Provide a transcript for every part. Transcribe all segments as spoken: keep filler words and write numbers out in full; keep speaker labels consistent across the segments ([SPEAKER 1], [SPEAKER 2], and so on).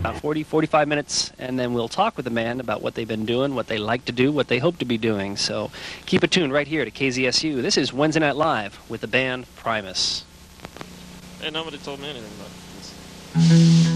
[SPEAKER 1] about forty, forty-five minutes, and then we'll talk with the band about what they've been doing, what they like to do, what they hope to be doing. So keep it tuned right here to K Z S U. This is Wednesday Night Live with the band Primus.
[SPEAKER 2] Hey, nobody told me anything about this.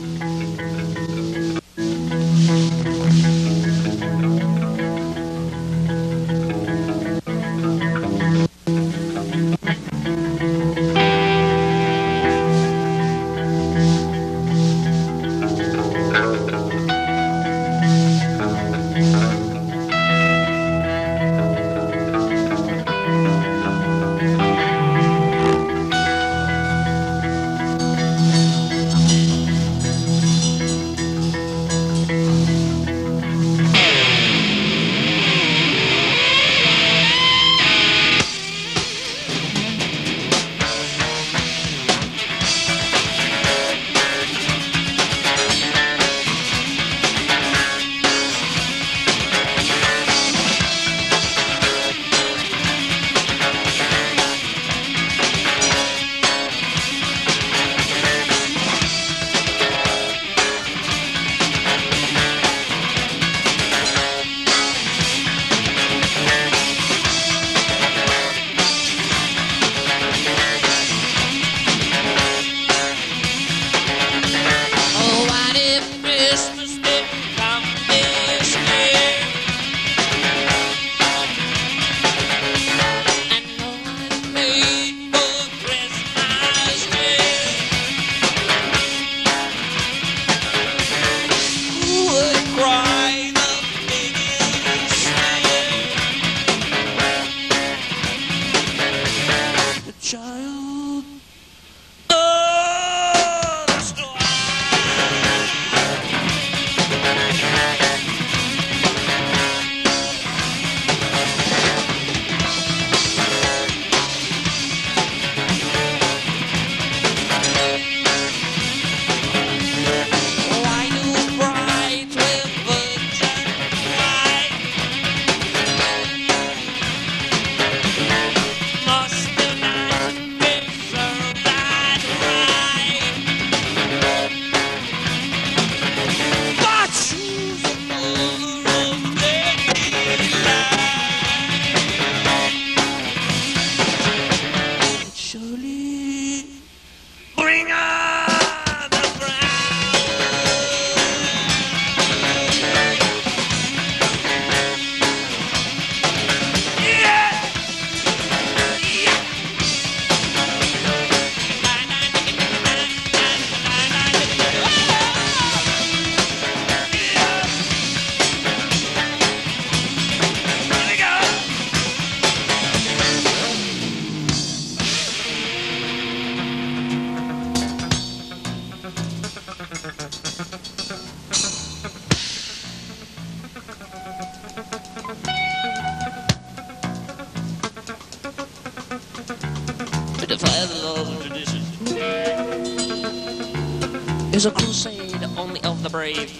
[SPEAKER 3] Is a crusade only of the brave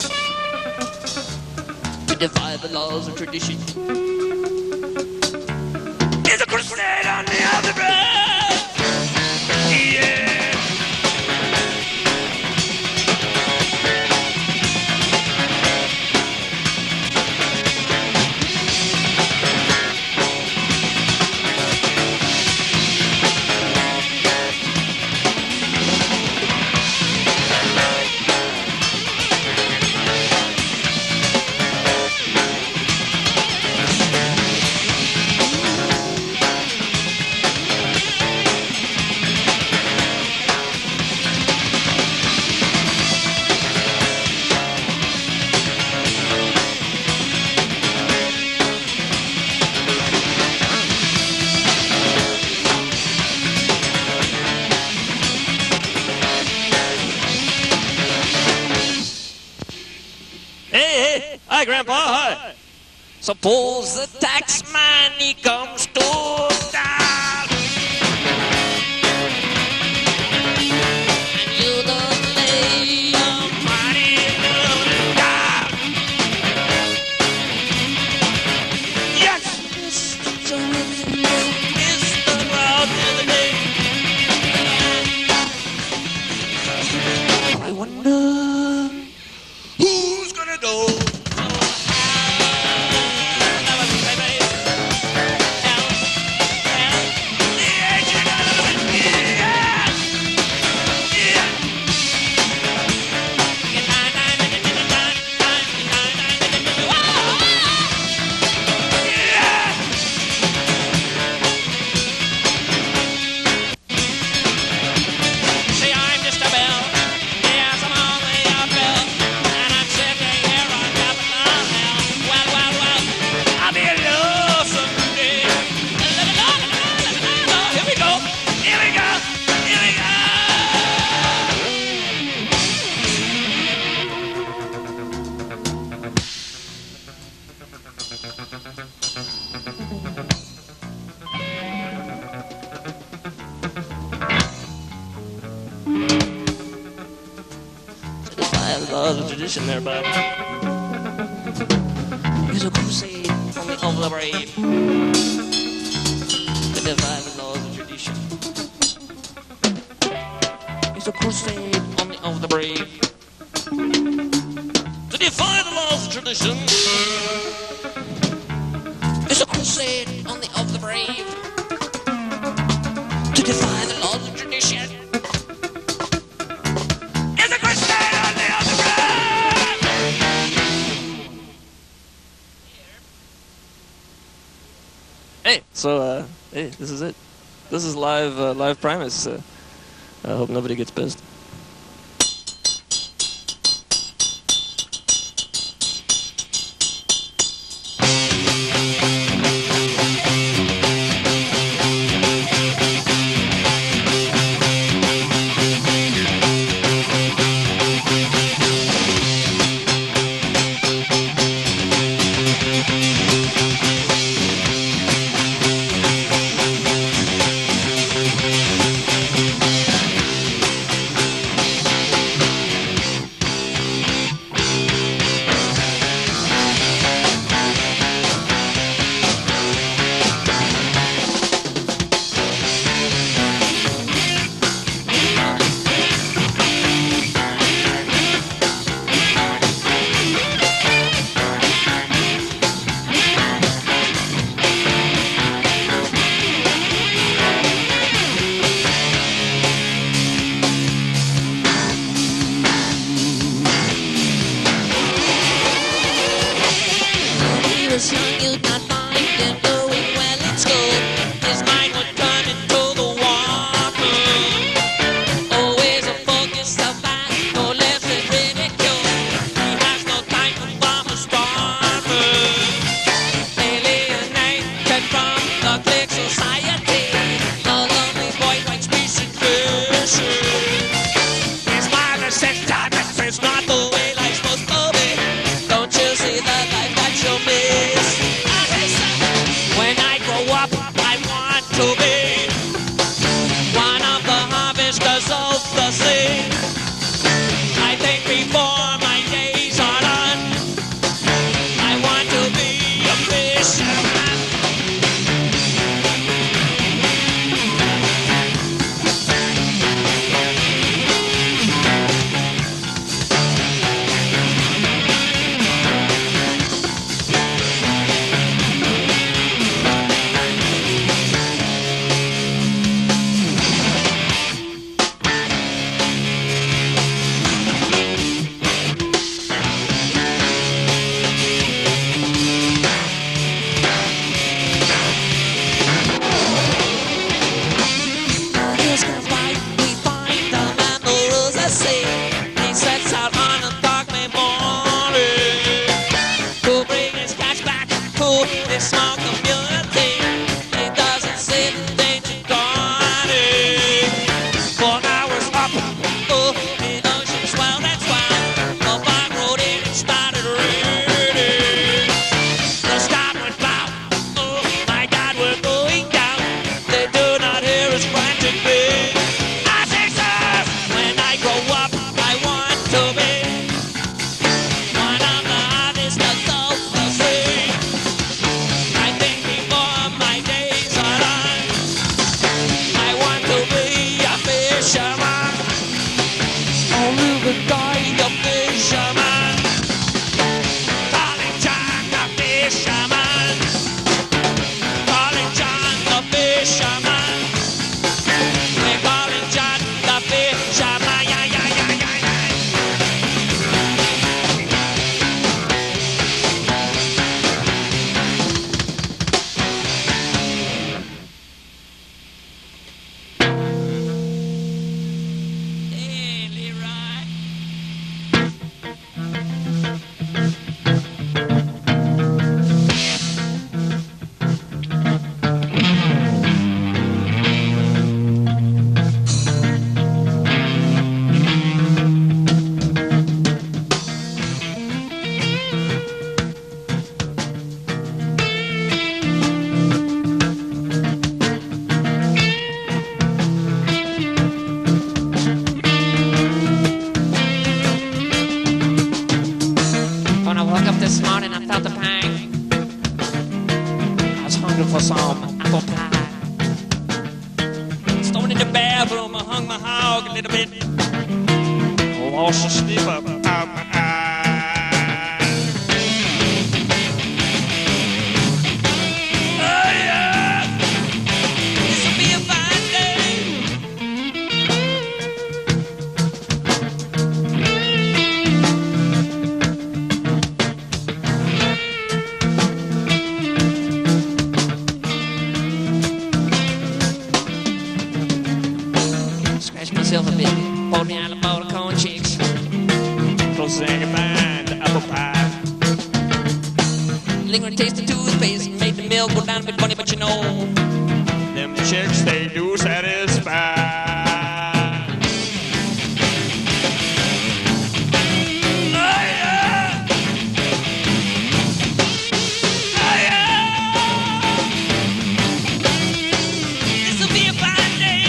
[SPEAKER 3] to defy the laws of tradition. Is a crusade only of the brave. Yeah.
[SPEAKER 2] Hi, Grandpa. Hi.
[SPEAKER 3] Suppose the tax man he comes to town, and you don't lay your money down. Yes, Mister Mister Round the day. I wonder
[SPEAKER 2] the laws of tradition there, Bob. It's a crusade on the of the brave to defy the laws of tradition. It's a crusade on the of the brave to defy the laws of tradition. It's a crusade on the of the brave to defy the laws of tradition. It's a crusade on the of the brave. Hey, so uh, hey, this is it. This is live, uh, live Primus. Uh, I hope nobody gets pissed.
[SPEAKER 3] bathroom, I hung my hog a little bit. Lost the sleep up out my eye. Oh yeah, this'll be a fine day. Scratch myself a bit, pulled me out of the bowl of corn chicks. Close as I can find the apple pie. Lingering taste of toothpaste made the milk go down a bit funny, but you know, them chicks, they do satisfy. Oh, yeah. Oh, yeah. This'll be a fine day.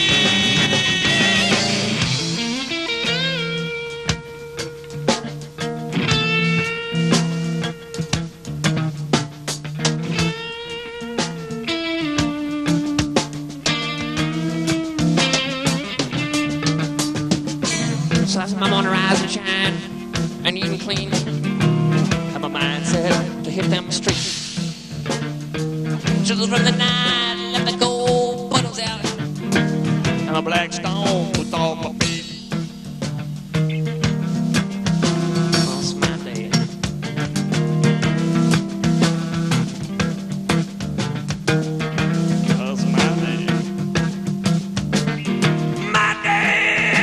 [SPEAKER 3] So I said, I'm on the rise and shine, and eating clean. Have my mind set to hit them street. Chills from the night, let me go, puddles out. I'm a black stone with all my feet. Oh, it's my day. Oh, it's my day. My day.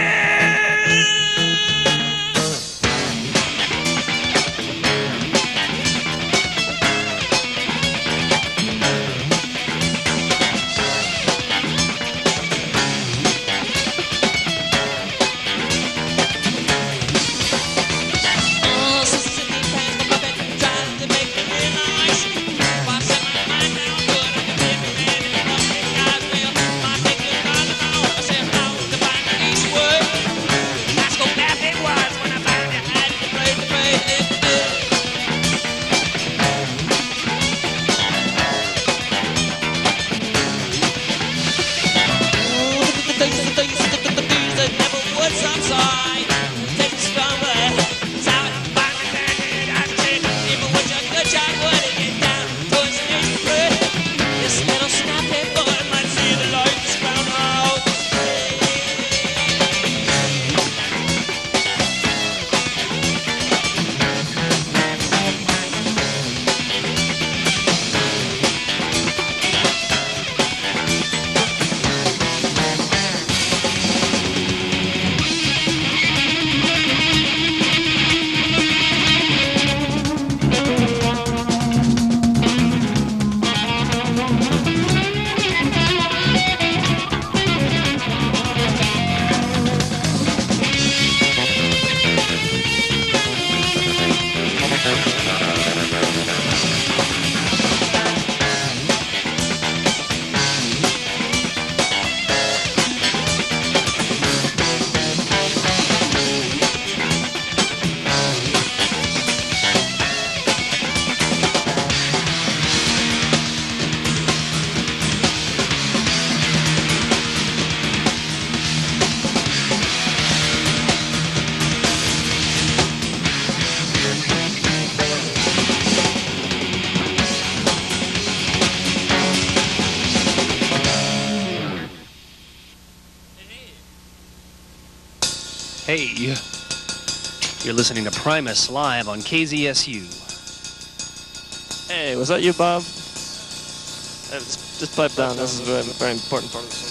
[SPEAKER 1] Hey, you're listening to Primus live on K Z S U.
[SPEAKER 2] Hey, was that you, Bob? Hey, just, just pipe down. This is a very, very important part of the song.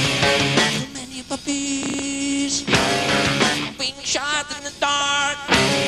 [SPEAKER 3] Shot in the dark.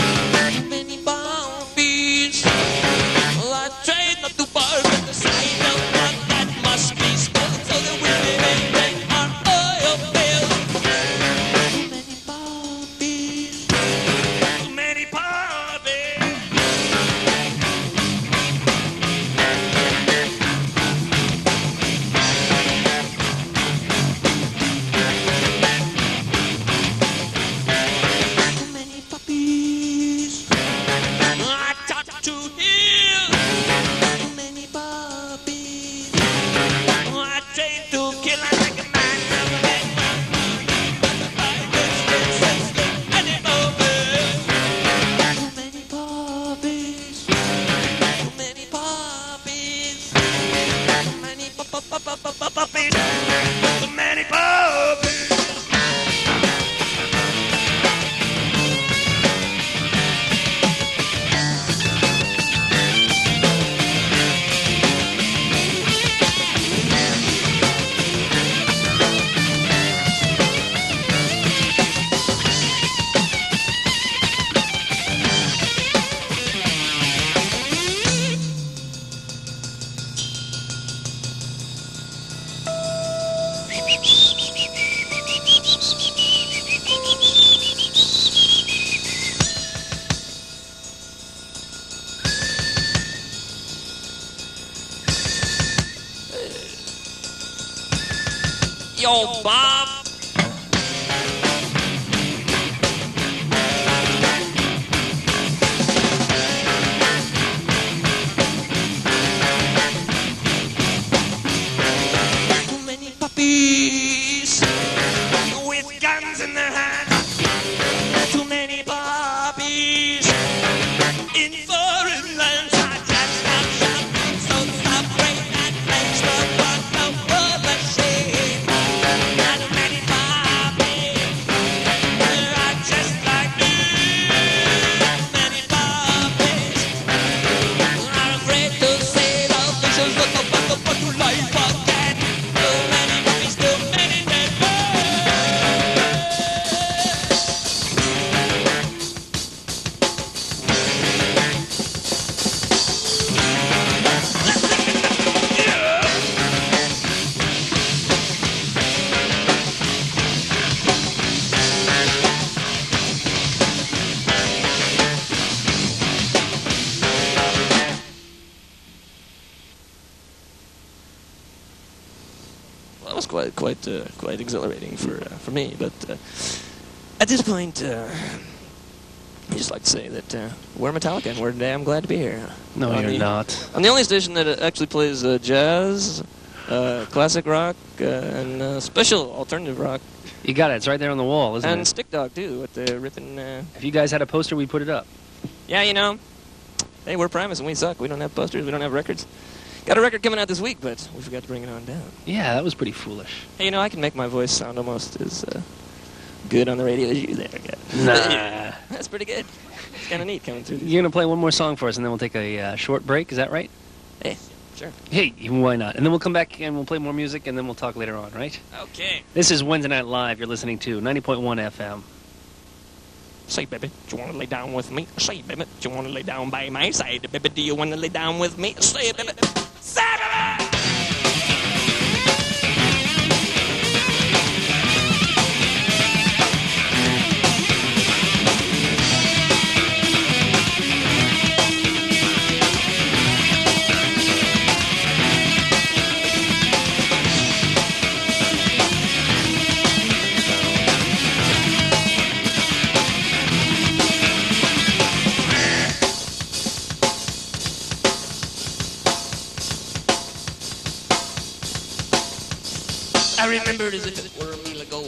[SPEAKER 2] Yo, Bob.
[SPEAKER 3] Too many puppies with guns in their hands. Too many puppies in foreign lands. I just stop shopping, so stop rain and flames, but what no other shame. Not many puppies are just like me. Many puppies are afraid to say the visions of the buck up to life again. Too many puppies, too many dead
[SPEAKER 2] Well, that was quite quite uh, quite exhilarating for uh, for me. But uh, at this point, uh, I just like to say that uh, we're Metallica, and we're damn glad to be here.
[SPEAKER 1] No,
[SPEAKER 2] On
[SPEAKER 1] you're
[SPEAKER 2] the-
[SPEAKER 1] not.
[SPEAKER 2] I'm the only station that uh, actually plays uh, jazz, uh, classic rock, uh, and uh, special alternative rock,
[SPEAKER 1] You got it. It's right there on the wall, isn't
[SPEAKER 2] and
[SPEAKER 1] it?
[SPEAKER 2] Stick Dog too, with the ripping. Uh...
[SPEAKER 1] If you guys had a poster, we'd put it up.
[SPEAKER 2] Yeah, you know, hey, we're Primus, and we suck. We don't have posters. We don't have records. Got a record coming out this week, but we forgot to bring it on down.
[SPEAKER 1] Yeah, that was pretty foolish.
[SPEAKER 2] Hey, you know, I can make my voice sound almost as uh, good on the radio as you there, guy.
[SPEAKER 1] Nah.
[SPEAKER 2] That's pretty good. It's kind of neat coming through.
[SPEAKER 1] You're going to play one more song for us, and then we'll take a uh, short break. Is that right?
[SPEAKER 2] Hey, sure.
[SPEAKER 1] Hey, why not? And then we'll come back and we'll play more music, and then we'll talk later on, right?
[SPEAKER 2] Okay.
[SPEAKER 1] This is Wednesday Night Live. You're listening to ninety point one F M.
[SPEAKER 3] Say, baby, do you want to lay down with me? Say, baby, do you want to lay down by my side? Baby, do you want to lay down with me? Say, baby. Say, baby! I remember it as if it were a meal ago.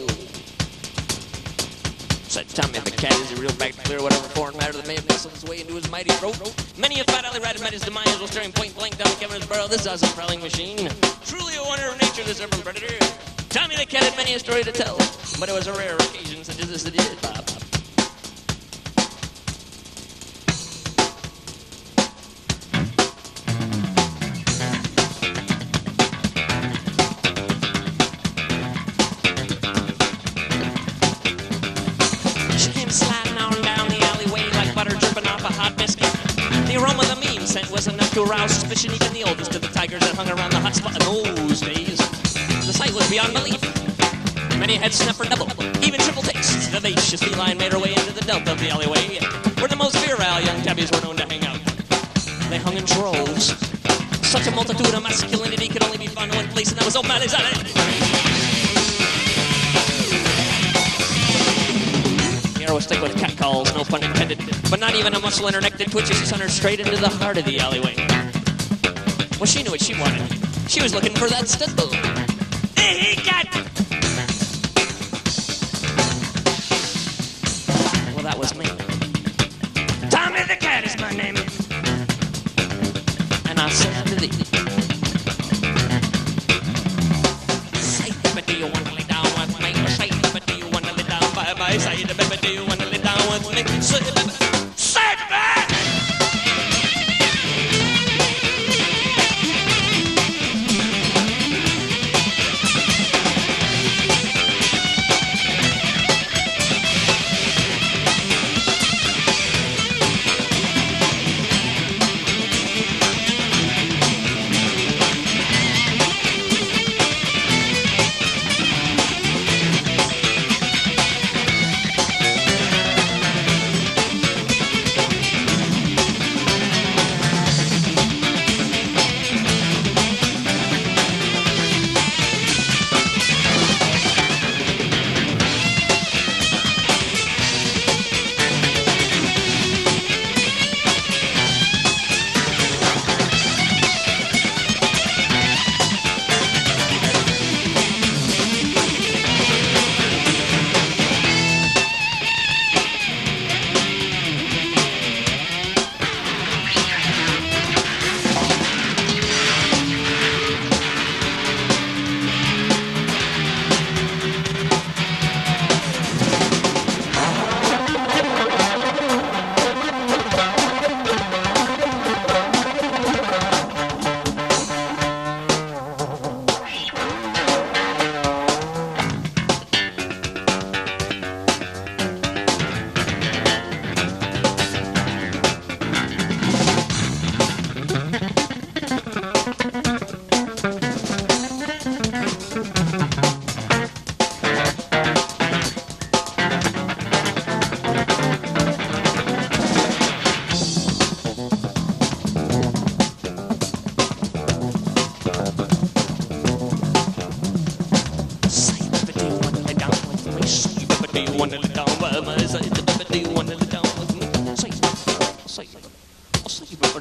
[SPEAKER 3] Said Tommy the cat is a real back to clear whatever foreign matter that may have nestled its way into his mighty throat. Many a fat alley rat met his demise while staring point blank down Kevin's barrel. This awesome prowling machine. Truly a wonder of nature, this emerald predator. Tommy the cat had many a story to tell, but it was a rare occasion such as this that he did, Bob. She came sliding on down the alleyway like butter dripping off a hot biscuit. The aroma of the mean scent was enough to arouse suspicion even the oldest of the tigers that hung around the hot spot in those days. The sight was beyond belief. Many had snuffed for double, even triple takes. The vivacious feline made her way into the delta of the alleyway, where the most virile young tabbies were known to hang out. They hung in droves. Such a multitude of masculinity could only be found in one place, and that was O'Malley's Alley. Hero was thick with catcalls, no pun intended, but not even a muscle in her neck that twitches. She sent her straight into the heart of the alleyway. Well, she knew what she wanted. She was looking for that stud bull. Hey, cat! Well, that was me. Tommy the cat is my name. And I said unto thee, say, baby, do you want to lay down with me? Say, baby, do you want to lay down by my side? Baby, do you want to lay down with me? Say, baby, say, baby!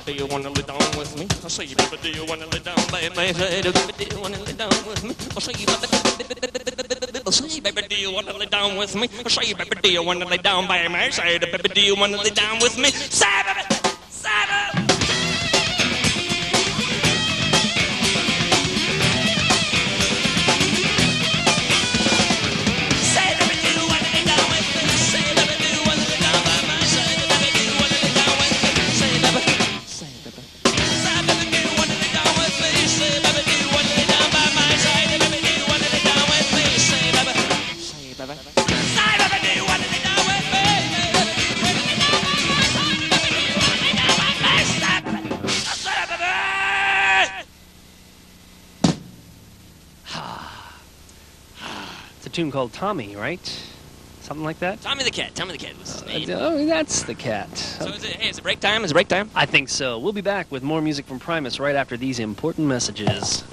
[SPEAKER 2] baby, do you wanna lay down with me? I say, baby, do you wanna lay down by my side? Baby, do you wanna lay down with me? I say, baby, say, baby, do you wanna lay down with me? I say, baby, do you wanna lay down by my side? Baby, do you wanna lay down with me? Say, baby, say, baby.
[SPEAKER 1] Tune called Tommy, right? Something like that?
[SPEAKER 2] Tommy the Cat. Tommy the Cat was his name.
[SPEAKER 1] Uh, oh, that's the cat.
[SPEAKER 2] So is it, hey, is it break time? Is it break time?
[SPEAKER 1] I think so. We'll be back with more music from Primus right after these important messages.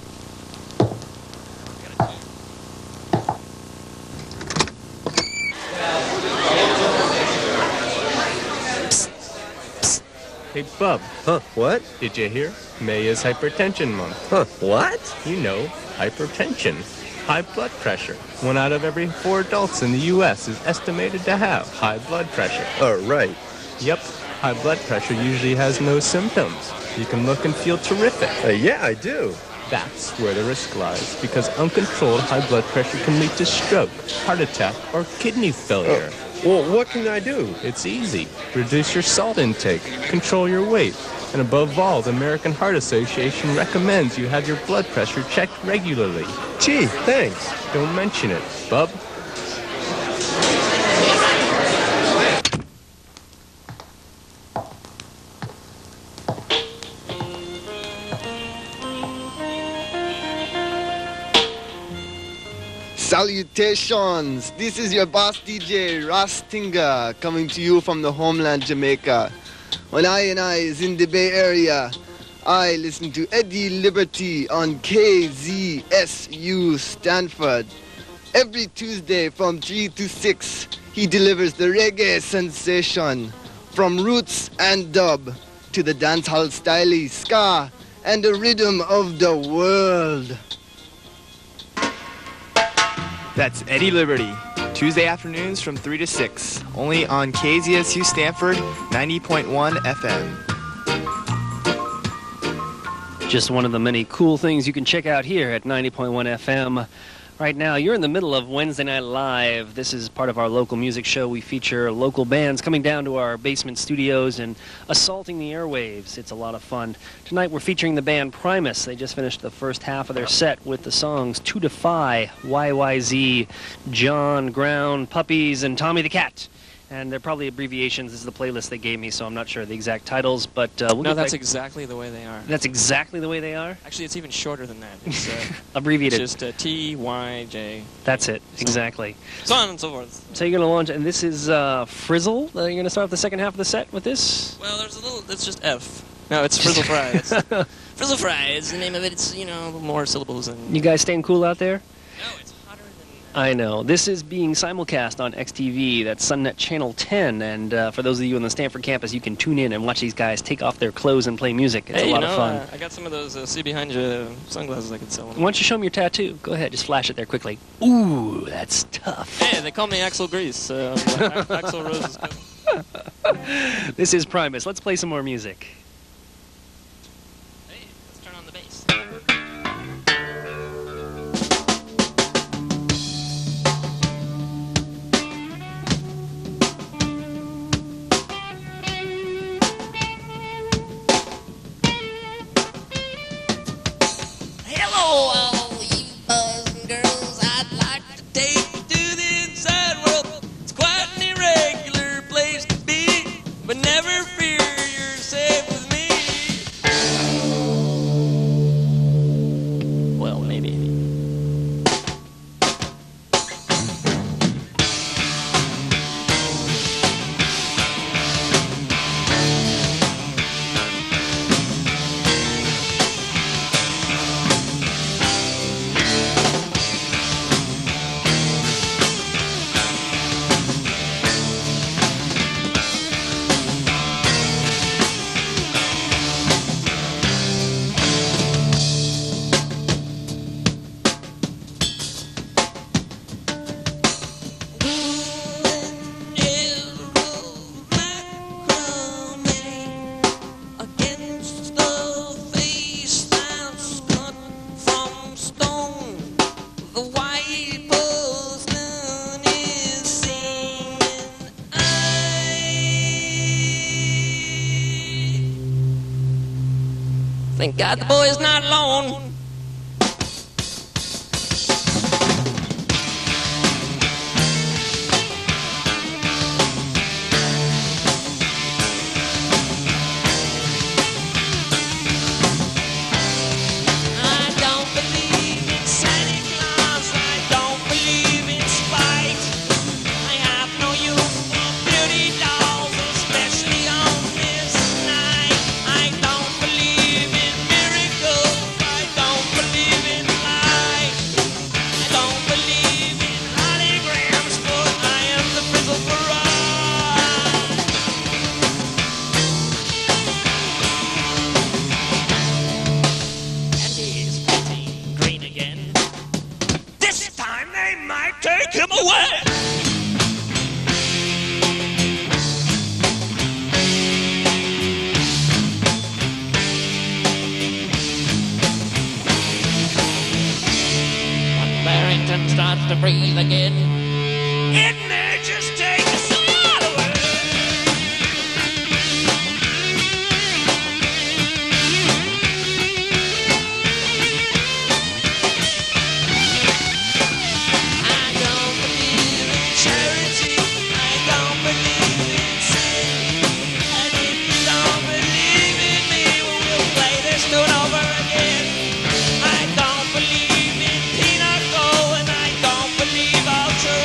[SPEAKER 4] Hey, Bub.
[SPEAKER 5] Huh, what?
[SPEAKER 4] Did you hear? May is Hypertension Month.
[SPEAKER 5] Huh, what?
[SPEAKER 4] You know, hypertension. High blood pressure. One out of every four adults in the U S is estimated to have high blood pressure.
[SPEAKER 5] Oh, right.
[SPEAKER 4] Yep, high blood pressure usually has no symptoms. You can look and feel terrific.
[SPEAKER 5] Uh, yeah, I do.
[SPEAKER 4] That's where the risk lies, because uncontrolled high blood pressure can lead to stroke, heart attack, or kidney failure.
[SPEAKER 5] Oh, well, what can I do?
[SPEAKER 4] It's easy. Reduce your salt intake, control your weight, and above all, the American Heart Association recommends you have your blood pressure checked regularly.
[SPEAKER 5] Gee, thanks.
[SPEAKER 4] Don't mention it, bub.
[SPEAKER 6] Salutations! This is your boss D J Rastinga coming to you from the homeland Jamaica. When I and I is in the Bay Area, I listen to Eddie Liberty on K Z S U Stanford. Every Tuesday from three to six, he delivers the reggae sensation from roots and dub to the dancehall style, ska, and the rhythm of the world.
[SPEAKER 7] That's Eddie Liberty, Tuesday afternoons from three to six, only on K Z S U Stanford ninety point one F M.
[SPEAKER 1] Just one of the many cool things you can check out here at ninety point one F M. Right now, you're in the middle of Wednesday Night Live. This is part of our local music show. We feature local bands coming down to our basement studios and assaulting the airwaves. It's a lot of fun. Tonight, we're featuring the band Primus. They just finished the first half of their set with the songs To Defy, Y Y Z, John, Ground, Puppies, and Tommy the Cat. And they're probably abbreviations. This is the playlist they gave me, so I'm not sure the exact titles. But uh, we'll
[SPEAKER 2] No,
[SPEAKER 1] get
[SPEAKER 2] that's
[SPEAKER 1] back-
[SPEAKER 2] exactly the way they are.
[SPEAKER 1] That's exactly the way they are?
[SPEAKER 2] Actually, it's even shorter than that. It's, uh,
[SPEAKER 1] Abbreviated.
[SPEAKER 2] it's just uh, T, Y, J.
[SPEAKER 1] That's it, exactly.
[SPEAKER 2] So on and so forth.
[SPEAKER 1] So you're going to launch, and this is uh, Frizzle? Uh, you're going to start off the second half of the set with this?
[SPEAKER 2] Well, there's a little, it's just F. No, it's Frizzle Fry. It's, Frizzle Fry is the name of it. It's, you know, more syllables. And
[SPEAKER 1] You guys staying cool out there?
[SPEAKER 2] No, it's hotter than...
[SPEAKER 1] I know. This is being simulcast on X T V. That's Sunnet Channel ten. And uh, for those of you on the Stanford campus, you can tune in and watch these guys take off their clothes and play music. It's
[SPEAKER 2] hey,
[SPEAKER 1] a lot
[SPEAKER 2] you know,
[SPEAKER 1] of fun.
[SPEAKER 2] Uh, I got some of those uh, see behind you sunglasses I could sell.
[SPEAKER 1] Why don't you show them your tattoo? Go ahead, just flash it there quickly. Ooh, that's tough.
[SPEAKER 2] Hey, they call me Axl Grease. Uh, Axl Rose's cousin.
[SPEAKER 1] This is Primus. Let's play some more music.
[SPEAKER 2] Hey, let's turn on the bass.
[SPEAKER 3] Hello, all you boys and girls. I'd like to take you to the inside world. It's quite an irregular place to be, but never fear, you're safe with
[SPEAKER 2] Thank God the boy's not alone.
[SPEAKER 3] Take him away!
[SPEAKER 2] When Barrington starts to breathe again,
[SPEAKER 3] it may just take us all away.
[SPEAKER 2] I don't believe in charity. I don't believe in sin. And if you don't believe in me, we'll play this tune over again. I don't believe in pinochle, and I don't believe I'll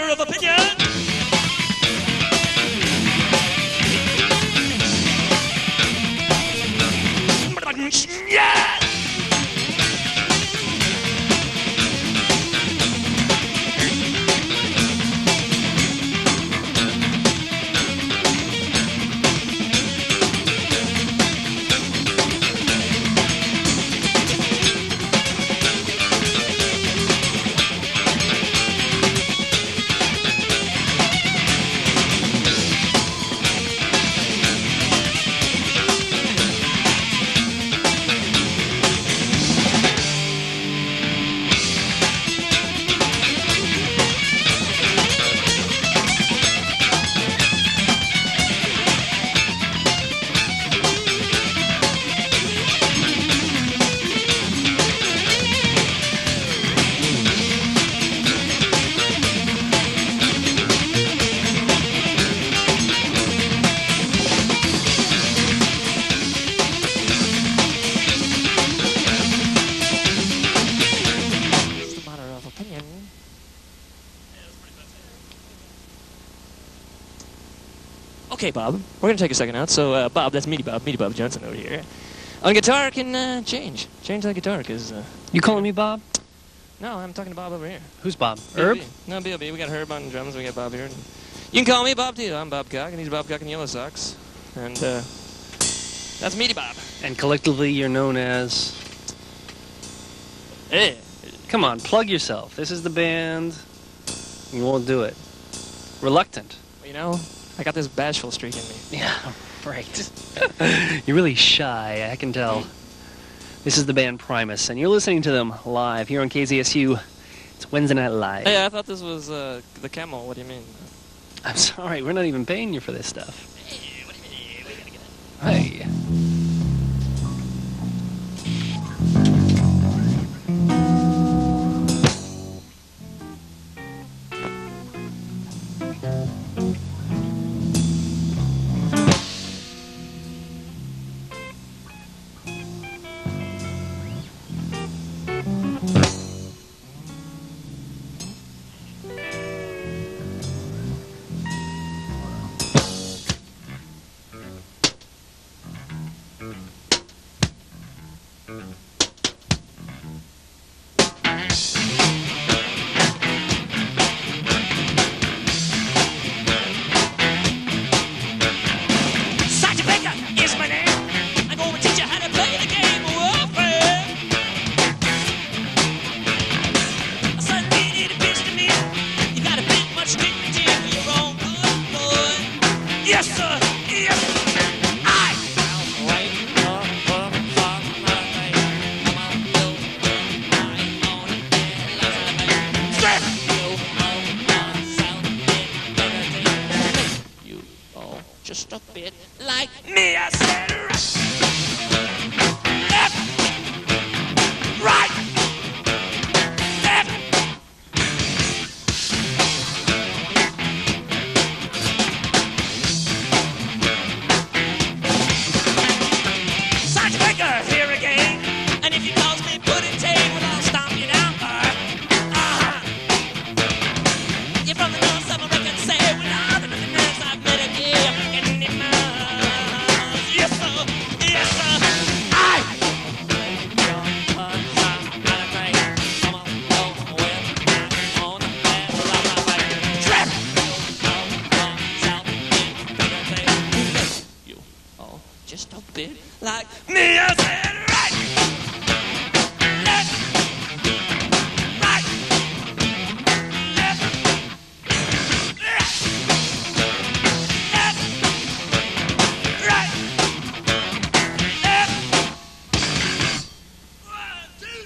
[SPEAKER 2] matter of opinion. Yeah! Okay, Bob, we're going to take a second out. So, uh, Bob, that's Meaty Bob, Meaty Bob Johnson over here. On guitar, can uh, change. Change that guitar, because... Uh,
[SPEAKER 1] You calling me Bob?
[SPEAKER 2] no, I'm talking to Bob over here.
[SPEAKER 1] Who's Bob?
[SPEAKER 2] B O B.
[SPEAKER 1] Herb?
[SPEAKER 2] No, B O B. We got Herb on drums. We got Bob here. You can call me Bob, too. I'm Bob Cock, and he's Bob Cock in Yellow Sox. And uh, that's Meaty Bob.
[SPEAKER 1] And collectively, you're known as...
[SPEAKER 2] Eh.
[SPEAKER 1] Come on, plug yourself. This is the band. You won't do it. Reluctant.
[SPEAKER 2] You know, I got this bashful streak in me.
[SPEAKER 1] Yeah, right. You're really shy, I can tell. This is the band Primus, and you're listening to them live here on K Z S U. It's Wednesday Night Live.
[SPEAKER 2] Hey, I thought this was uh, the Camel. What do you mean?
[SPEAKER 1] I'm sorry, we're not even paying you for this stuff.
[SPEAKER 2] Hey, what do you mean? We gotta get it.
[SPEAKER 1] Hey.
[SPEAKER 3] Sergeant Baker is my name. I'm going to teach you how to play the game of warfare. I suddenly need a pitch to me. You got a bit much dignity for your own good, boy. Yes, sir. Yes, sir. I.
[SPEAKER 2] You all just a bit
[SPEAKER 3] Like me, I said right. Left. Right. Left. Sergeant Baker here again. And if you calls me pudding tame, well, I'll stomp you down, boy. Uh-huh. You're from the north, some reckon say, well, all the millionaires I've met again, I'm making it mine. Yes, sir. Yes, sir. I. Trap.
[SPEAKER 2] you all just a bit.
[SPEAKER 3] Like me, I said right. Left. Right. Left. Left. Left. Right. Left. One, two.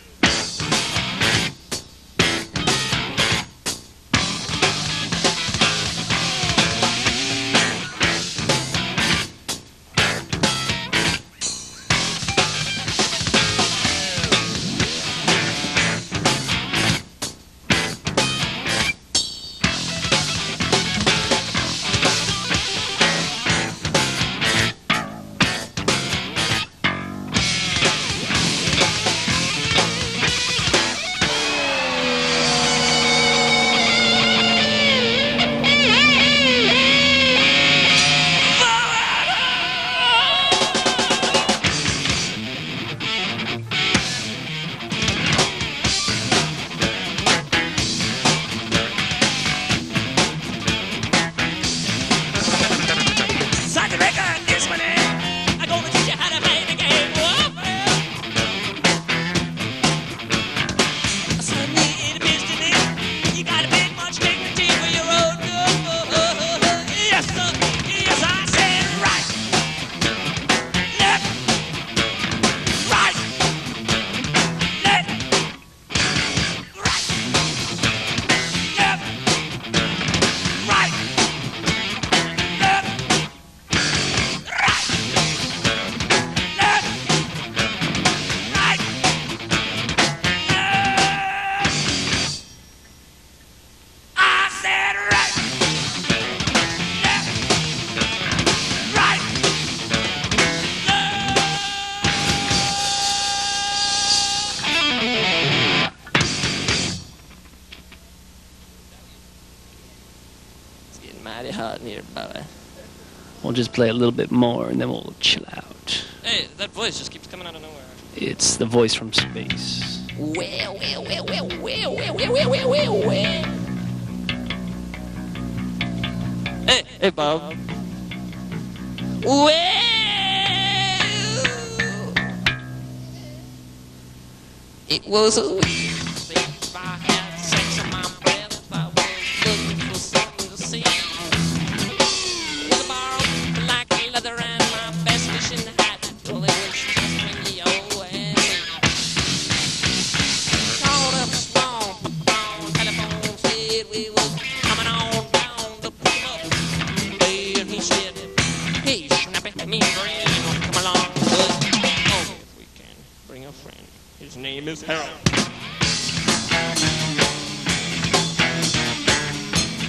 [SPEAKER 2] getting mighty hot in here, boy.
[SPEAKER 1] We'll just play a little bit more and then we'll chill out.
[SPEAKER 2] Hey, that voice just keeps coming out of nowhere.
[SPEAKER 1] It's the voice from space.
[SPEAKER 2] Well, well, well, well, well, well, well, well, well, well, well. Hey, hey, Bob. Well, it was a week. If I had sex on my breath, I was looking for something to see. With a borrow, like leather and my best fishing hat. Well, it was just me, oh, and me. Called up a small phone, telephone said we was coming on down to pick him up. And he said, hey, snappy, me friend, come along, bud. Oh, if we can bring a friend. His name is Harold.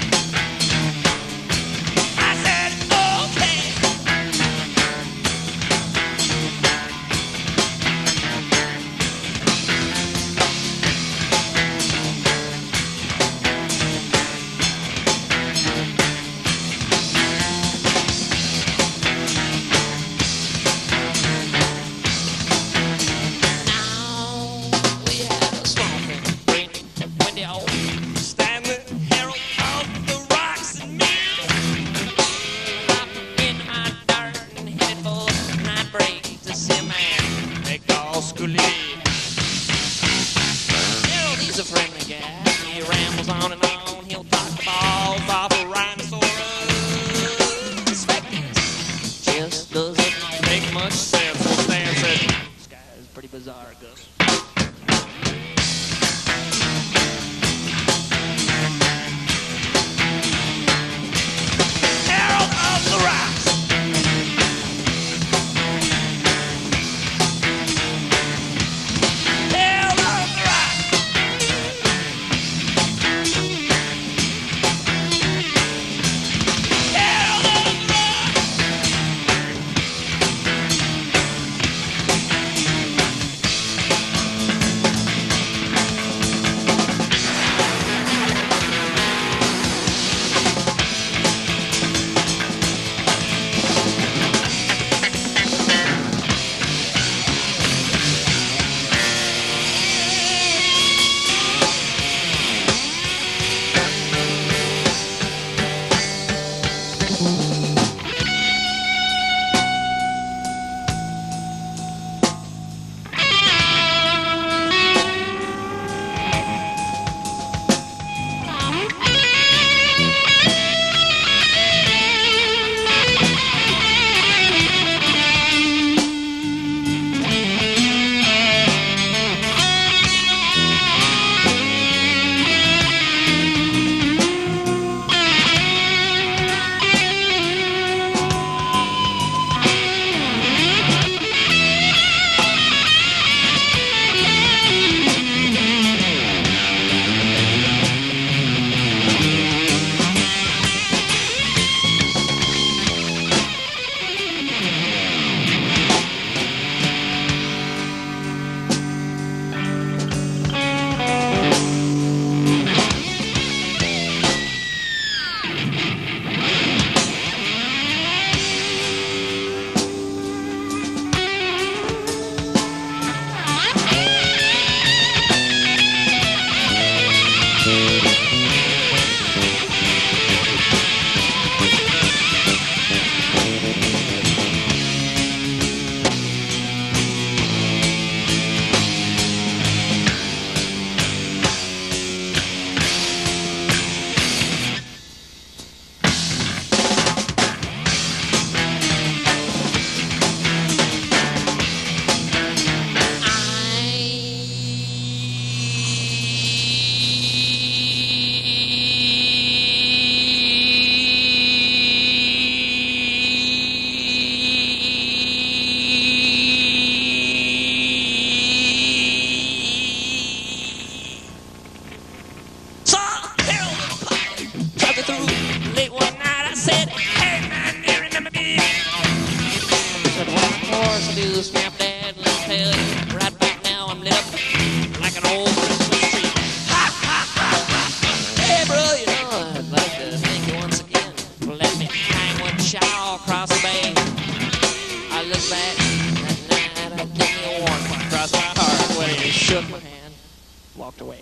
[SPEAKER 2] walked away.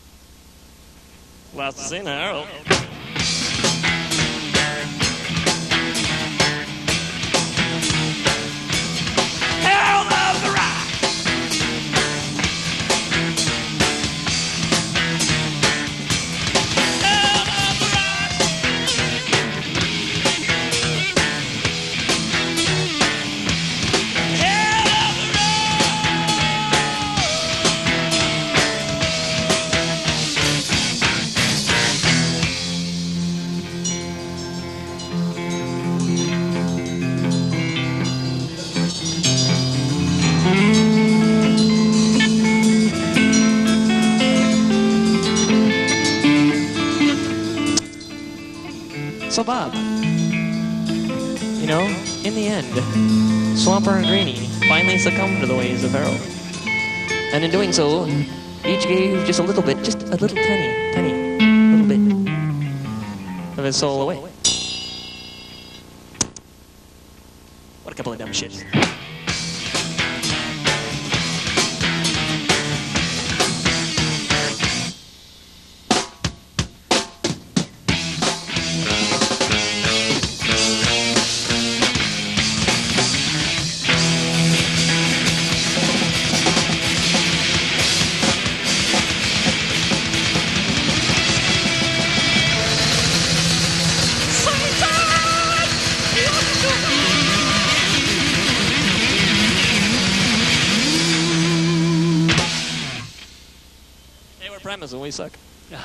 [SPEAKER 2] Last scene, Harold. Harold of the Rock! Harold of the Rock! Harold of the So, Bob, you know, in the end, Swamper and Greenie finally succumbed to the ways of Harold. And in doing so, each gave just a little bit, just a little tiny, tiny, little bit of his soul away. What a couple of dumb shits. And we suck.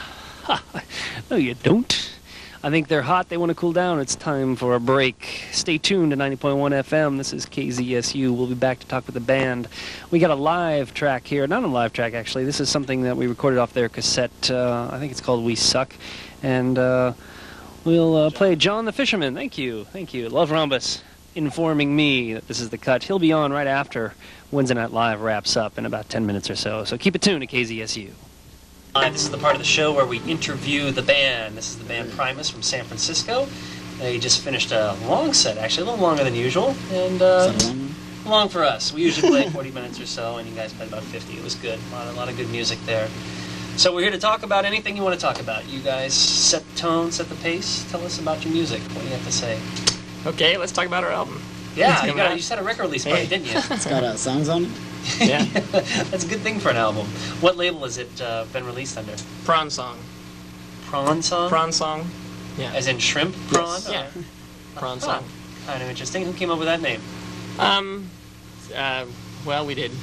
[SPEAKER 1] No, you don't. I think they're hot. They want to cool down. It's time for a break. Stay tuned to ninety point one F M. This is K Z S U. We'll be back to talk with the band. We got a live track here. Not a live track, actually. This is something that we recorded off their cassette. Uh, I think it's called We Suck. And uh, we'll uh, play John the Fisherman. Thank you. Thank you. Love Rhombus informing me that this is the cut. He'll be on right after Wednesday Night Live wraps up in about ten minutes or so. So keep it tuned to K Z S U. Uh, this is the part of the show where we interview the band. This is the band Primus from San Francisco. They just finished a long set, actually, a little longer than usual, and uh, long for us. We usually play forty minutes or so, and you guys played about fifty. It was good. A lot, a lot of good music there. So we're here to talk about anything you want to talk about. You guys set the tone, set the pace. Tell us about your music. What do you have to say?
[SPEAKER 2] Okay, let's talk about our album.
[SPEAKER 1] Yeah, you, got, you said a record release party,
[SPEAKER 2] Hey.
[SPEAKER 1] didn't you?
[SPEAKER 8] It's got uh, songs on it.
[SPEAKER 2] Yeah.
[SPEAKER 1] That's a good thing for an album. What label has it uh, been released under?
[SPEAKER 2] Prawn Song.
[SPEAKER 1] Prawn Song?
[SPEAKER 2] Prawn Song. Yeah.
[SPEAKER 1] As in shrimp prawn?
[SPEAKER 2] Yeah. Prawn
[SPEAKER 1] Huh.
[SPEAKER 2] Song.
[SPEAKER 1] Kind of interesting. Who came up with that name?
[SPEAKER 2] Um, uh, well, we did.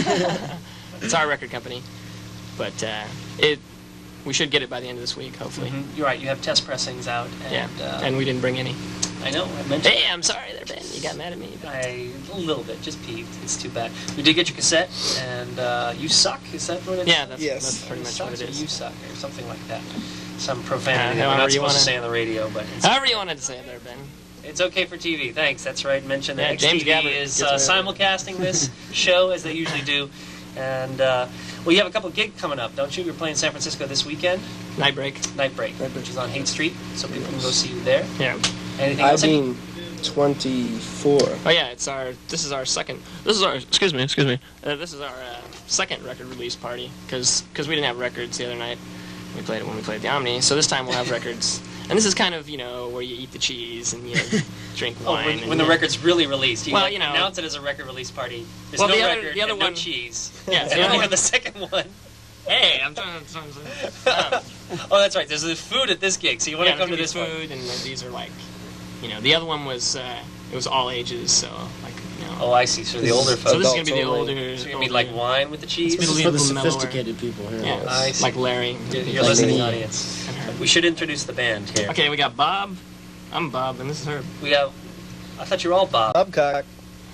[SPEAKER 2] It's our record company, but uh, it we should get it by the end of this week, hopefully.
[SPEAKER 1] Mm-hmm. You're right. You have test pressings out. And,
[SPEAKER 2] Yeah.
[SPEAKER 1] Uh,
[SPEAKER 2] And we didn't bring any.
[SPEAKER 1] I know. I mentioned.
[SPEAKER 2] Hey, I'm sorry there, Ben. You got mad at me. But
[SPEAKER 1] I a little bit, just peeved. It's too bad. We did get your cassette, and uh, you suck. Is that what it is?
[SPEAKER 2] yeah, that's,
[SPEAKER 5] Yes.
[SPEAKER 2] that's pretty
[SPEAKER 1] You
[SPEAKER 2] much
[SPEAKER 1] suck,
[SPEAKER 2] what it
[SPEAKER 1] or
[SPEAKER 2] is.
[SPEAKER 1] You suck, or something like that. Some profanity
[SPEAKER 2] Uh,
[SPEAKER 1] that we're
[SPEAKER 2] however
[SPEAKER 1] not
[SPEAKER 2] you
[SPEAKER 1] supposed to
[SPEAKER 2] wanna-
[SPEAKER 1] say on the radio, but it's,
[SPEAKER 2] However you wanted to say it there, Ben.
[SPEAKER 1] it's okay for T V. Thanks. That's right. Mention that
[SPEAKER 2] Yeah,
[SPEAKER 1] X T V
[SPEAKER 2] James Gabbard
[SPEAKER 1] is
[SPEAKER 2] gets
[SPEAKER 1] uh,
[SPEAKER 2] away with it.
[SPEAKER 1] simulcasting this show as they usually do, and uh, well, you have a couple of gigs coming up, don't you? You're playing in San Francisco this weekend.
[SPEAKER 2] Nightbreak.
[SPEAKER 1] Night Break, which is on Haight Street, so people can go see you there.
[SPEAKER 2] Yeah.
[SPEAKER 1] Anything
[SPEAKER 5] I've
[SPEAKER 1] else?
[SPEAKER 5] been twenty-four.
[SPEAKER 2] Oh yeah, it's our. This is our second. This is our. Excuse me. Excuse me. Uh, this is our uh, second record release party because because we didn't have records the other night. We played it when we played the Omni. So this time we'll have records. And this is kind of, you know, where you eat the cheese and you drink
[SPEAKER 1] Oh,
[SPEAKER 2] wine.
[SPEAKER 1] when,
[SPEAKER 2] and
[SPEAKER 1] when the
[SPEAKER 2] you-
[SPEAKER 1] record's really released, you,
[SPEAKER 2] Well,
[SPEAKER 1] like,
[SPEAKER 2] you know-
[SPEAKER 1] announce it as a record release party. There's
[SPEAKER 2] Well,
[SPEAKER 1] no
[SPEAKER 2] the other-
[SPEAKER 1] record
[SPEAKER 2] the other
[SPEAKER 1] and no
[SPEAKER 2] one-
[SPEAKER 1] cheese.
[SPEAKER 2] Yeah,
[SPEAKER 1] And
[SPEAKER 2] the
[SPEAKER 1] then
[SPEAKER 2] other
[SPEAKER 1] we
[SPEAKER 2] one-
[SPEAKER 1] have the second one.
[SPEAKER 2] Hey, I'm trying to. Trying to um,
[SPEAKER 1] Oh, that's right. There's the food at this gig, so you want
[SPEAKER 2] yeah,
[SPEAKER 1] to come to
[SPEAKER 2] there's
[SPEAKER 1] this
[SPEAKER 2] gonna
[SPEAKER 1] one.
[SPEAKER 2] be food, and uh, these are like, you know, the other one was uh, it was all ages, so like, you know.
[SPEAKER 1] Oh, I see. So the older
[SPEAKER 2] so
[SPEAKER 1] folks.
[SPEAKER 2] this is gonna be the
[SPEAKER 5] adults
[SPEAKER 2] older.
[SPEAKER 5] only.
[SPEAKER 1] So you're gonna be like
[SPEAKER 2] older-
[SPEAKER 1] wine with the cheese.
[SPEAKER 2] It's
[SPEAKER 8] This
[SPEAKER 2] gonna
[SPEAKER 8] is
[SPEAKER 2] be
[SPEAKER 8] for the
[SPEAKER 2] a little mellower.
[SPEAKER 8] sophisticated people here.
[SPEAKER 2] Yeah,
[SPEAKER 1] I see.
[SPEAKER 2] like Larry.
[SPEAKER 1] You're, you're
[SPEAKER 8] Like
[SPEAKER 1] listening,
[SPEAKER 8] me.
[SPEAKER 1] audience.
[SPEAKER 2] And her.
[SPEAKER 1] We should introduce the band here.
[SPEAKER 2] Okay, we got Bob. I'm Bob, and this is her.
[SPEAKER 1] We have. I thought you were all Bob.
[SPEAKER 5] Bobcock.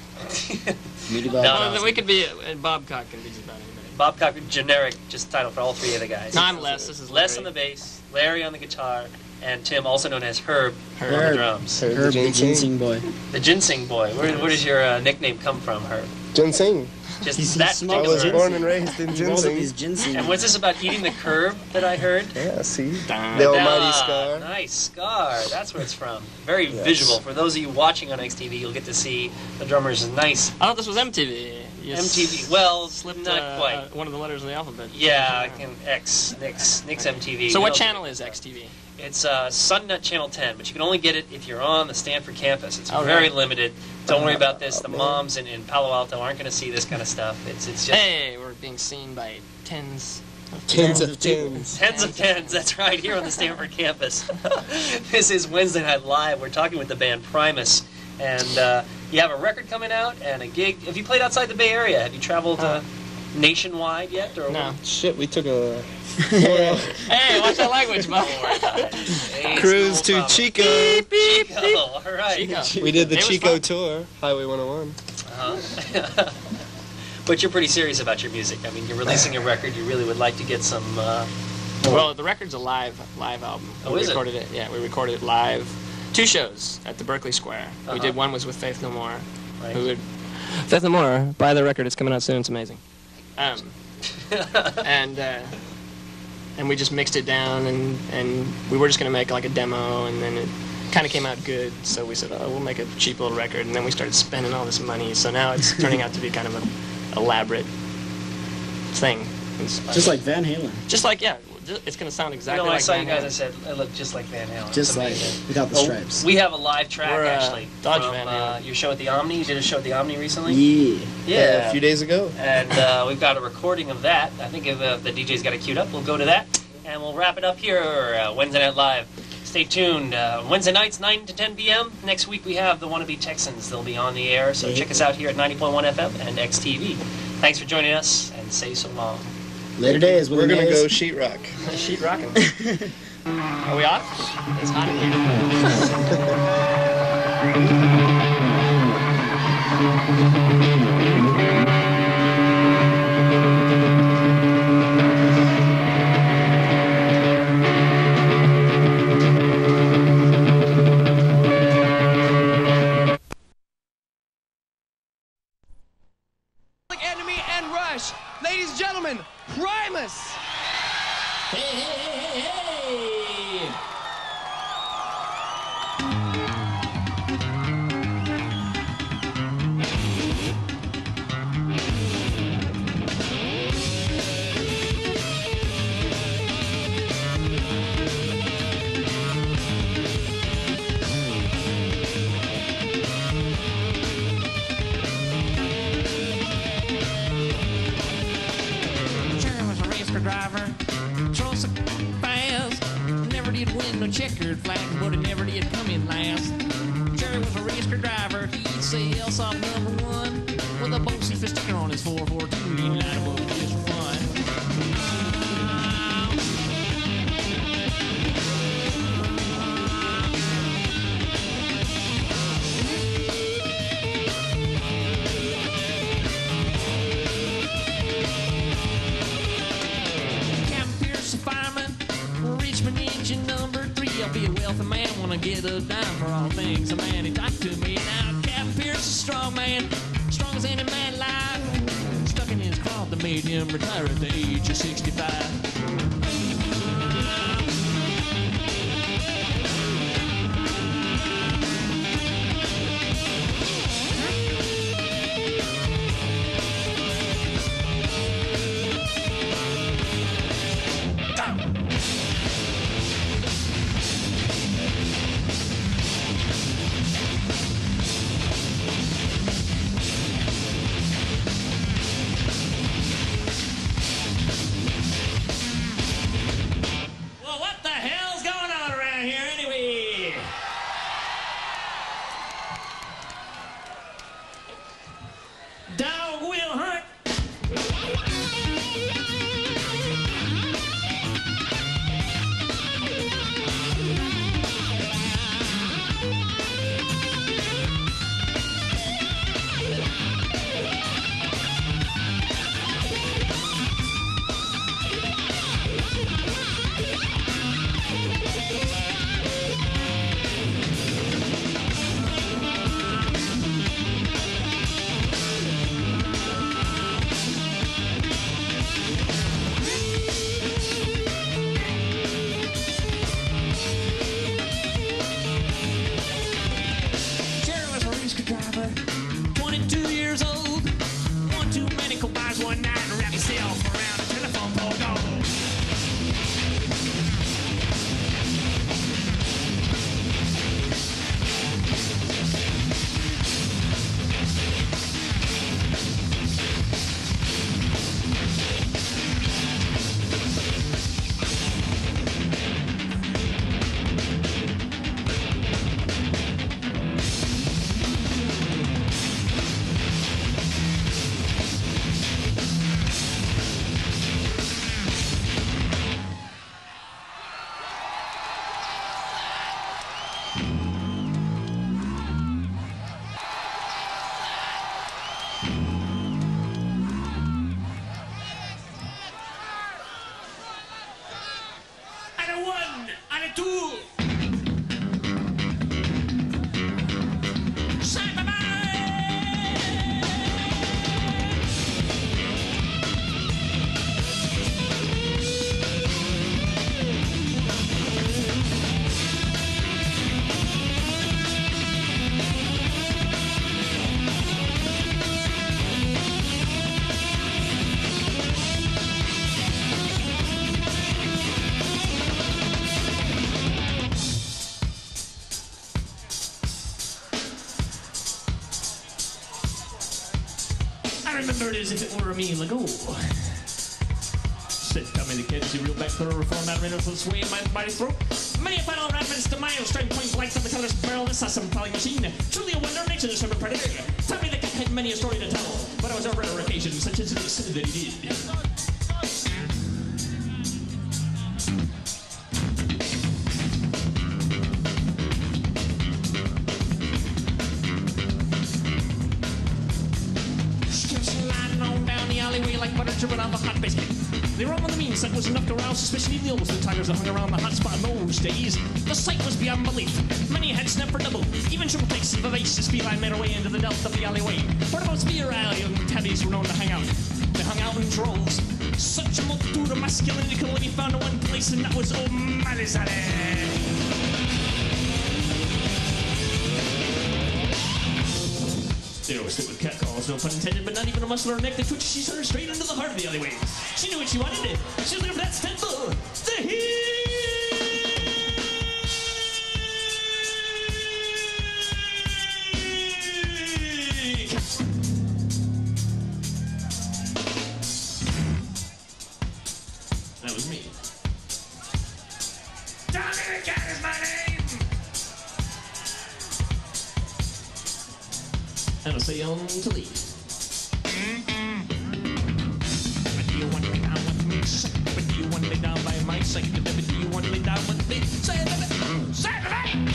[SPEAKER 8] Meaty
[SPEAKER 1] No,
[SPEAKER 8] Bob.
[SPEAKER 1] no.
[SPEAKER 2] Well, we could be. Uh, Bob Cock can be just about anybody.
[SPEAKER 1] Bob Cock, generic, just title for all three of the guys.
[SPEAKER 2] No, I'm Les. This is
[SPEAKER 1] Les
[SPEAKER 2] Larry.
[SPEAKER 1] on the bass, Larry on the guitar, and Tim, also known as Herb,
[SPEAKER 2] Herb.
[SPEAKER 1] on the
[SPEAKER 8] Herb.
[SPEAKER 1] drums.
[SPEAKER 5] Herb the
[SPEAKER 8] Herb the
[SPEAKER 5] ginseng.
[SPEAKER 8] ginseng boy.
[SPEAKER 1] The Ginseng Boy. Where, where does your uh, nickname come from, Herb?
[SPEAKER 5] Ginseng.
[SPEAKER 1] Just
[SPEAKER 8] He's-
[SPEAKER 1] that
[SPEAKER 8] he's smart.
[SPEAKER 5] I
[SPEAKER 1] particular
[SPEAKER 5] was
[SPEAKER 8] Ginseng.
[SPEAKER 5] born and raised in
[SPEAKER 8] He rolls up
[SPEAKER 5] ginseng.
[SPEAKER 8] his ginseng.
[SPEAKER 1] And what's this about eating the curb that I heard?
[SPEAKER 5] Yeah, see?
[SPEAKER 2] Dun.
[SPEAKER 5] The almighty
[SPEAKER 1] Ah,
[SPEAKER 5] scar.
[SPEAKER 1] Nice scar. That's where it's from. Very
[SPEAKER 5] Yes.
[SPEAKER 1] visual. For those of you watching on X T V, you'll get to see the drummer's nice.
[SPEAKER 2] I thought this was M T V. You
[SPEAKER 1] M T V. Well,
[SPEAKER 2] slipped
[SPEAKER 1] not
[SPEAKER 2] uh,
[SPEAKER 1] quite.
[SPEAKER 2] one of the letters in the alphabet.
[SPEAKER 1] Yeah, I can X, Nick's, Nick's M T V.
[SPEAKER 2] So what
[SPEAKER 1] No,
[SPEAKER 2] channel is X T V?
[SPEAKER 1] It's uh, Sunnut Channel ten, but you can only get it if you're on the Stanford campus. It's
[SPEAKER 2] Oh,
[SPEAKER 1] very
[SPEAKER 2] right.
[SPEAKER 1] limited. Don't worry about this. The
[SPEAKER 5] man.
[SPEAKER 1] moms in, in Palo Alto aren't going to see this kind of stuff. It's it's just
[SPEAKER 2] Hey, we're being seen by tens. Of
[SPEAKER 5] Tens of
[SPEAKER 2] people.
[SPEAKER 5] tens.
[SPEAKER 1] tens of tens. That's right, here on the Stanford campus. This is Wednesday Night Live. We're talking with the band Primus, and uh, you have a record coming out and a gig. Have you played outside the Bay Area? Have you traveled uh, nationwide yet? Or
[SPEAKER 2] No.
[SPEAKER 5] Shit, we took a
[SPEAKER 2] Hey, watch that language, bud.
[SPEAKER 1] Hey,
[SPEAKER 5] cruise
[SPEAKER 1] no
[SPEAKER 5] to
[SPEAKER 1] problem.
[SPEAKER 5] Chico.
[SPEAKER 1] Chico. All right.
[SPEAKER 2] Chico.
[SPEAKER 5] We did the
[SPEAKER 2] It was
[SPEAKER 5] Chico
[SPEAKER 2] fun.
[SPEAKER 5] tour, Highway one oh one.
[SPEAKER 1] Uh-huh. But you're pretty serious about your music. I mean, you're releasing a record. You really would like to get some. Uh,
[SPEAKER 2] Well, the record's a live live album.
[SPEAKER 1] Oh,
[SPEAKER 2] we
[SPEAKER 1] is it?
[SPEAKER 2] recorded it? Yeah, we recorded it live. Two shows at the Berkeley Square.
[SPEAKER 1] Uh-huh.
[SPEAKER 2] We did one was with Faith No More.
[SPEAKER 1] Right.
[SPEAKER 2] Who would Faith No More? Buy the record. It's coming out soon. It's amazing. Um, and uh, and we just mixed it down, and and we were just gonna make like a demo, and then it kind of came out good. So we said, oh, we'll make a cheap little record, and then we started spending all this money. So now it's turning out to be kind of an elaborate thing. It's
[SPEAKER 8] Just like Van Halen.
[SPEAKER 2] just like yeah, it's gonna sound
[SPEAKER 1] you
[SPEAKER 2] exactly
[SPEAKER 1] know, I
[SPEAKER 2] like
[SPEAKER 1] saw
[SPEAKER 2] Van
[SPEAKER 1] you guys.
[SPEAKER 2] Halen.
[SPEAKER 1] I said I look just like Van Halen.
[SPEAKER 8] Just
[SPEAKER 1] It's
[SPEAKER 8] like
[SPEAKER 1] amazing.
[SPEAKER 8] without the
[SPEAKER 1] Oh,
[SPEAKER 8] stripes.
[SPEAKER 1] we have a live track
[SPEAKER 2] We're, uh,
[SPEAKER 1] actually
[SPEAKER 2] Dodge
[SPEAKER 1] from
[SPEAKER 2] Van
[SPEAKER 1] uh,
[SPEAKER 2] Halen.
[SPEAKER 1] your show at the Omni. You did a show at the Omni recently.
[SPEAKER 8] Yeah.
[SPEAKER 1] Yeah.
[SPEAKER 5] A few days ago.
[SPEAKER 1] And uh, we've got a recording of that. I think if uh, the D J's got it queued up, we'll go to that. And we'll wrap it up here, uh, Wednesday Night Live. Stay tuned. Uh, Wednesday nights, nine to ten p.m. Next week we have the Wannabe Texans. They'll be on the air, so check us out here at ninety point one F M and X T V. Thanks for joining us, and say so long.
[SPEAKER 8] Later days.
[SPEAKER 5] We're gonna
[SPEAKER 8] Willie
[SPEAKER 5] go
[SPEAKER 8] Mays.
[SPEAKER 5] sheetrock.
[SPEAKER 2] Sheet rocking. Are we off? It's hot in
[SPEAKER 6] Enemy and Rush. Ladies and gentlemen, Primus.
[SPEAKER 3] Jerry was a race car driver, drove so fast. Never did win no checkered flag, but he never did come in last. Jerry was a race car driver, he'd sell soft number one with a Bo Cephas sticker on his four four two. He lied about just one. Captain Pierce, a fireman, Richmond engine number three. I'll be a wealthy man when I get a dime for all things. A man he talked to me now. Captain Pierce, a strong man, strong as any man alive. Stuck in his craw that made him retire at the age of sixty-five. And a one, and a two. Say bye-bye. I remember it as if it were a meal ago. Said Tommy the Kid as he reeled back through a reform out of the sway in my body throat. Many a final reference to miles, straight point blank from the color's barrel, this awesome flying machine. Truly a wonder of nature, this summer predator. Tommy the Cat had many a story to tell, but it was a rare occasion, such as it is said that he did. Like butter dripping on the hot biscuit. They were on the means that was enough to arouse suspicion in the old the tigers that hung around the hot spot in those days. The sight was beyond belief. Many had snapped for double. Even triple takes of vivacious feline made her way into the delta of the alleyway. Where the most virile young tabbies were known to hang out. They hung out in droves. Such a multitude of masculinity could only be found in one place, and that was O'Malley's. There was stupid cat calls, no pun intended, but not even a muscle or a neck that twitched. She sent her straight into the heart of the alleyway. She knew what she wanted. She was looking for that stunt bull. The heat. That was me. Tommy the Cat is my name. And I'll say on to leave. But do you want to lay down with me? But do you want to lay down by my side? But do you want to lay down with me? Say it, baby. Say it, baby.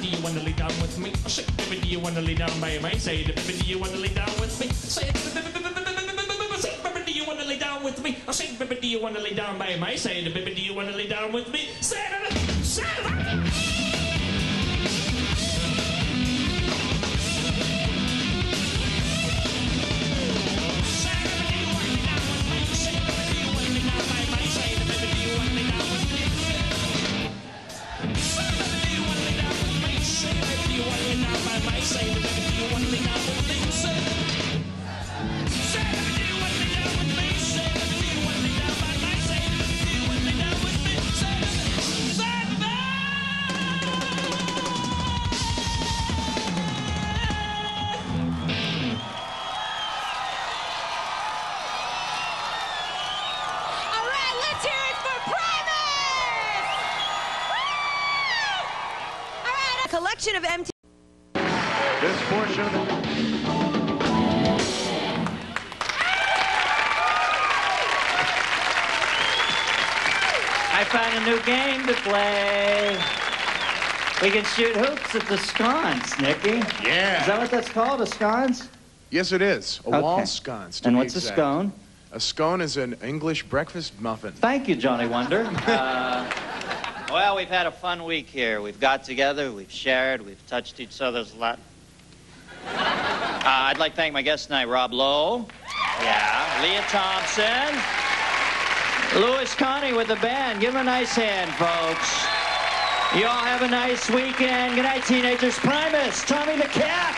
[SPEAKER 2] do you wanna lay down with me? I say, baby, do you wanna lay down by my side? Baby, do you wanna lay down with me? Say, baby, do you wanna lay down with me? I say, baby, do you wanna lay down by my side? Baby, do you wanna lay down with me? Say, say,
[SPEAKER 9] collection of M T V.
[SPEAKER 10] This portion of the...
[SPEAKER 11] I found a new game to play. We can shoot hoops at the sconce, Nicky.
[SPEAKER 10] Yeah.
[SPEAKER 11] Is that what that's called, a sconce?
[SPEAKER 10] Yes, it is. A
[SPEAKER 11] Okay.
[SPEAKER 10] wall sconce. to
[SPEAKER 11] And
[SPEAKER 10] be
[SPEAKER 11] what's a
[SPEAKER 10] exact.
[SPEAKER 11] scone?
[SPEAKER 10] A scone is an English breakfast muffin.
[SPEAKER 11] Thank you, Johnny Wonder.
[SPEAKER 12] Uh, well, we've had a fun week here. We've got together, we've shared, we've touched each other's lot. Uh, I'd like to thank my guests tonight, Rob Lowe. Yeah. Leah Thompson. Louis Connie with the band. Give him a nice hand, folks. You all have a nice weekend. Good night, teenagers. Primus, Tommy the Cat.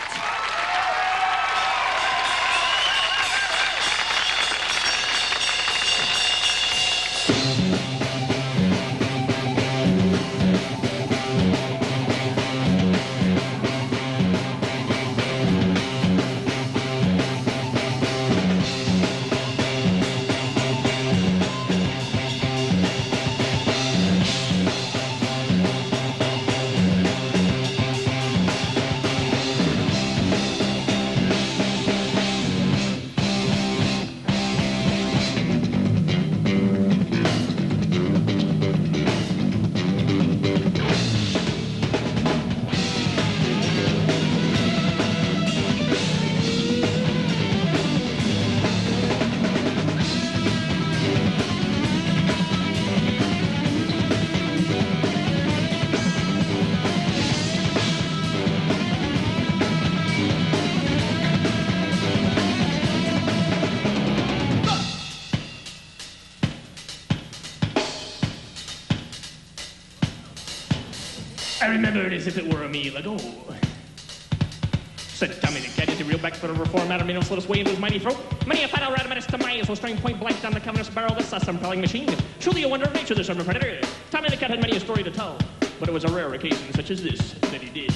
[SPEAKER 2] I remember it as if it were a meal ago. Said Tommy the Cat, is a real back for a reform matter, made him slit his way into his mighty throat. Many a final rat menace to miles was trying point blank down the cavernous barrel of the sussum-propelling machine. Truly a wonder of nature, this summer predator. Tommy the Cat had many a story to tell, but it was a rare occasion such as this that he did.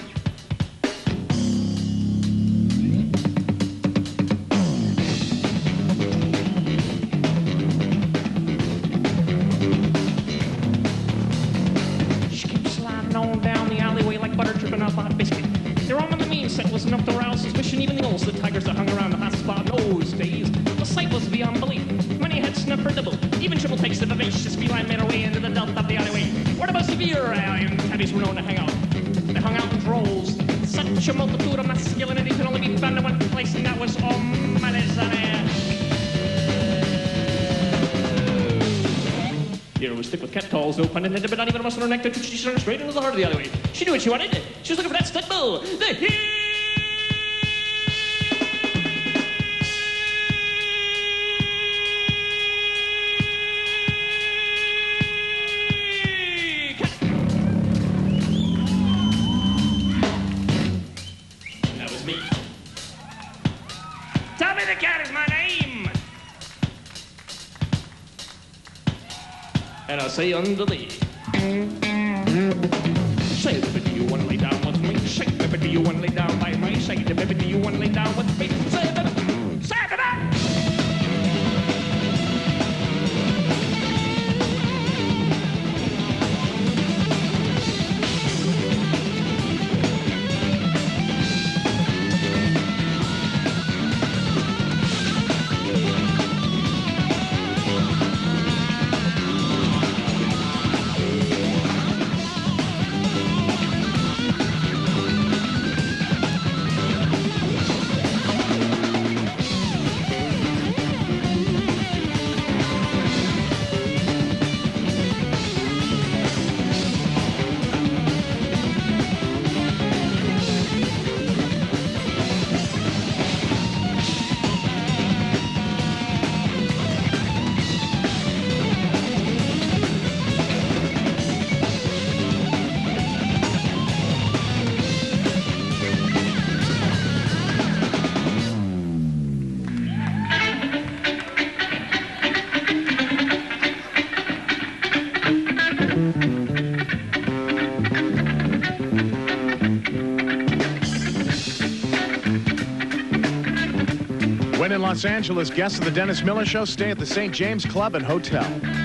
[SPEAKER 2] On down the alleyway like butter dripping off a hot biscuit. Their arm on the mean set was enough to rouse suspicion. Even the owls, the tigers that hung around the hot spot those days. The sight was beyond belief. Many had snuffed for double. Even triple takes the vivacious feline made her way into the delta of the alleyway, where the most severe alien tabbies were known to hang out. They hung out in droves. Such a multitude of masculinity could only be found in one place, and that was O'Malley's. Here was thick with cat calls, no pun intended, but not even a muscle or neck to she turned straight into the heart of the alleyway. She knew what she wanted. She was looking for that stud bull. The he- That was me. Tommy the Cat is my name. And I'll say under the say, baby, do you want to lay down with me? Say, baby, do you want to lay down by my side? Baby, do you want to lay down with me? Say, baby, say, baby.
[SPEAKER 10] When in Los Angeles, guests of the Dennis Miller Show stay at the Saint James Club and Hotel.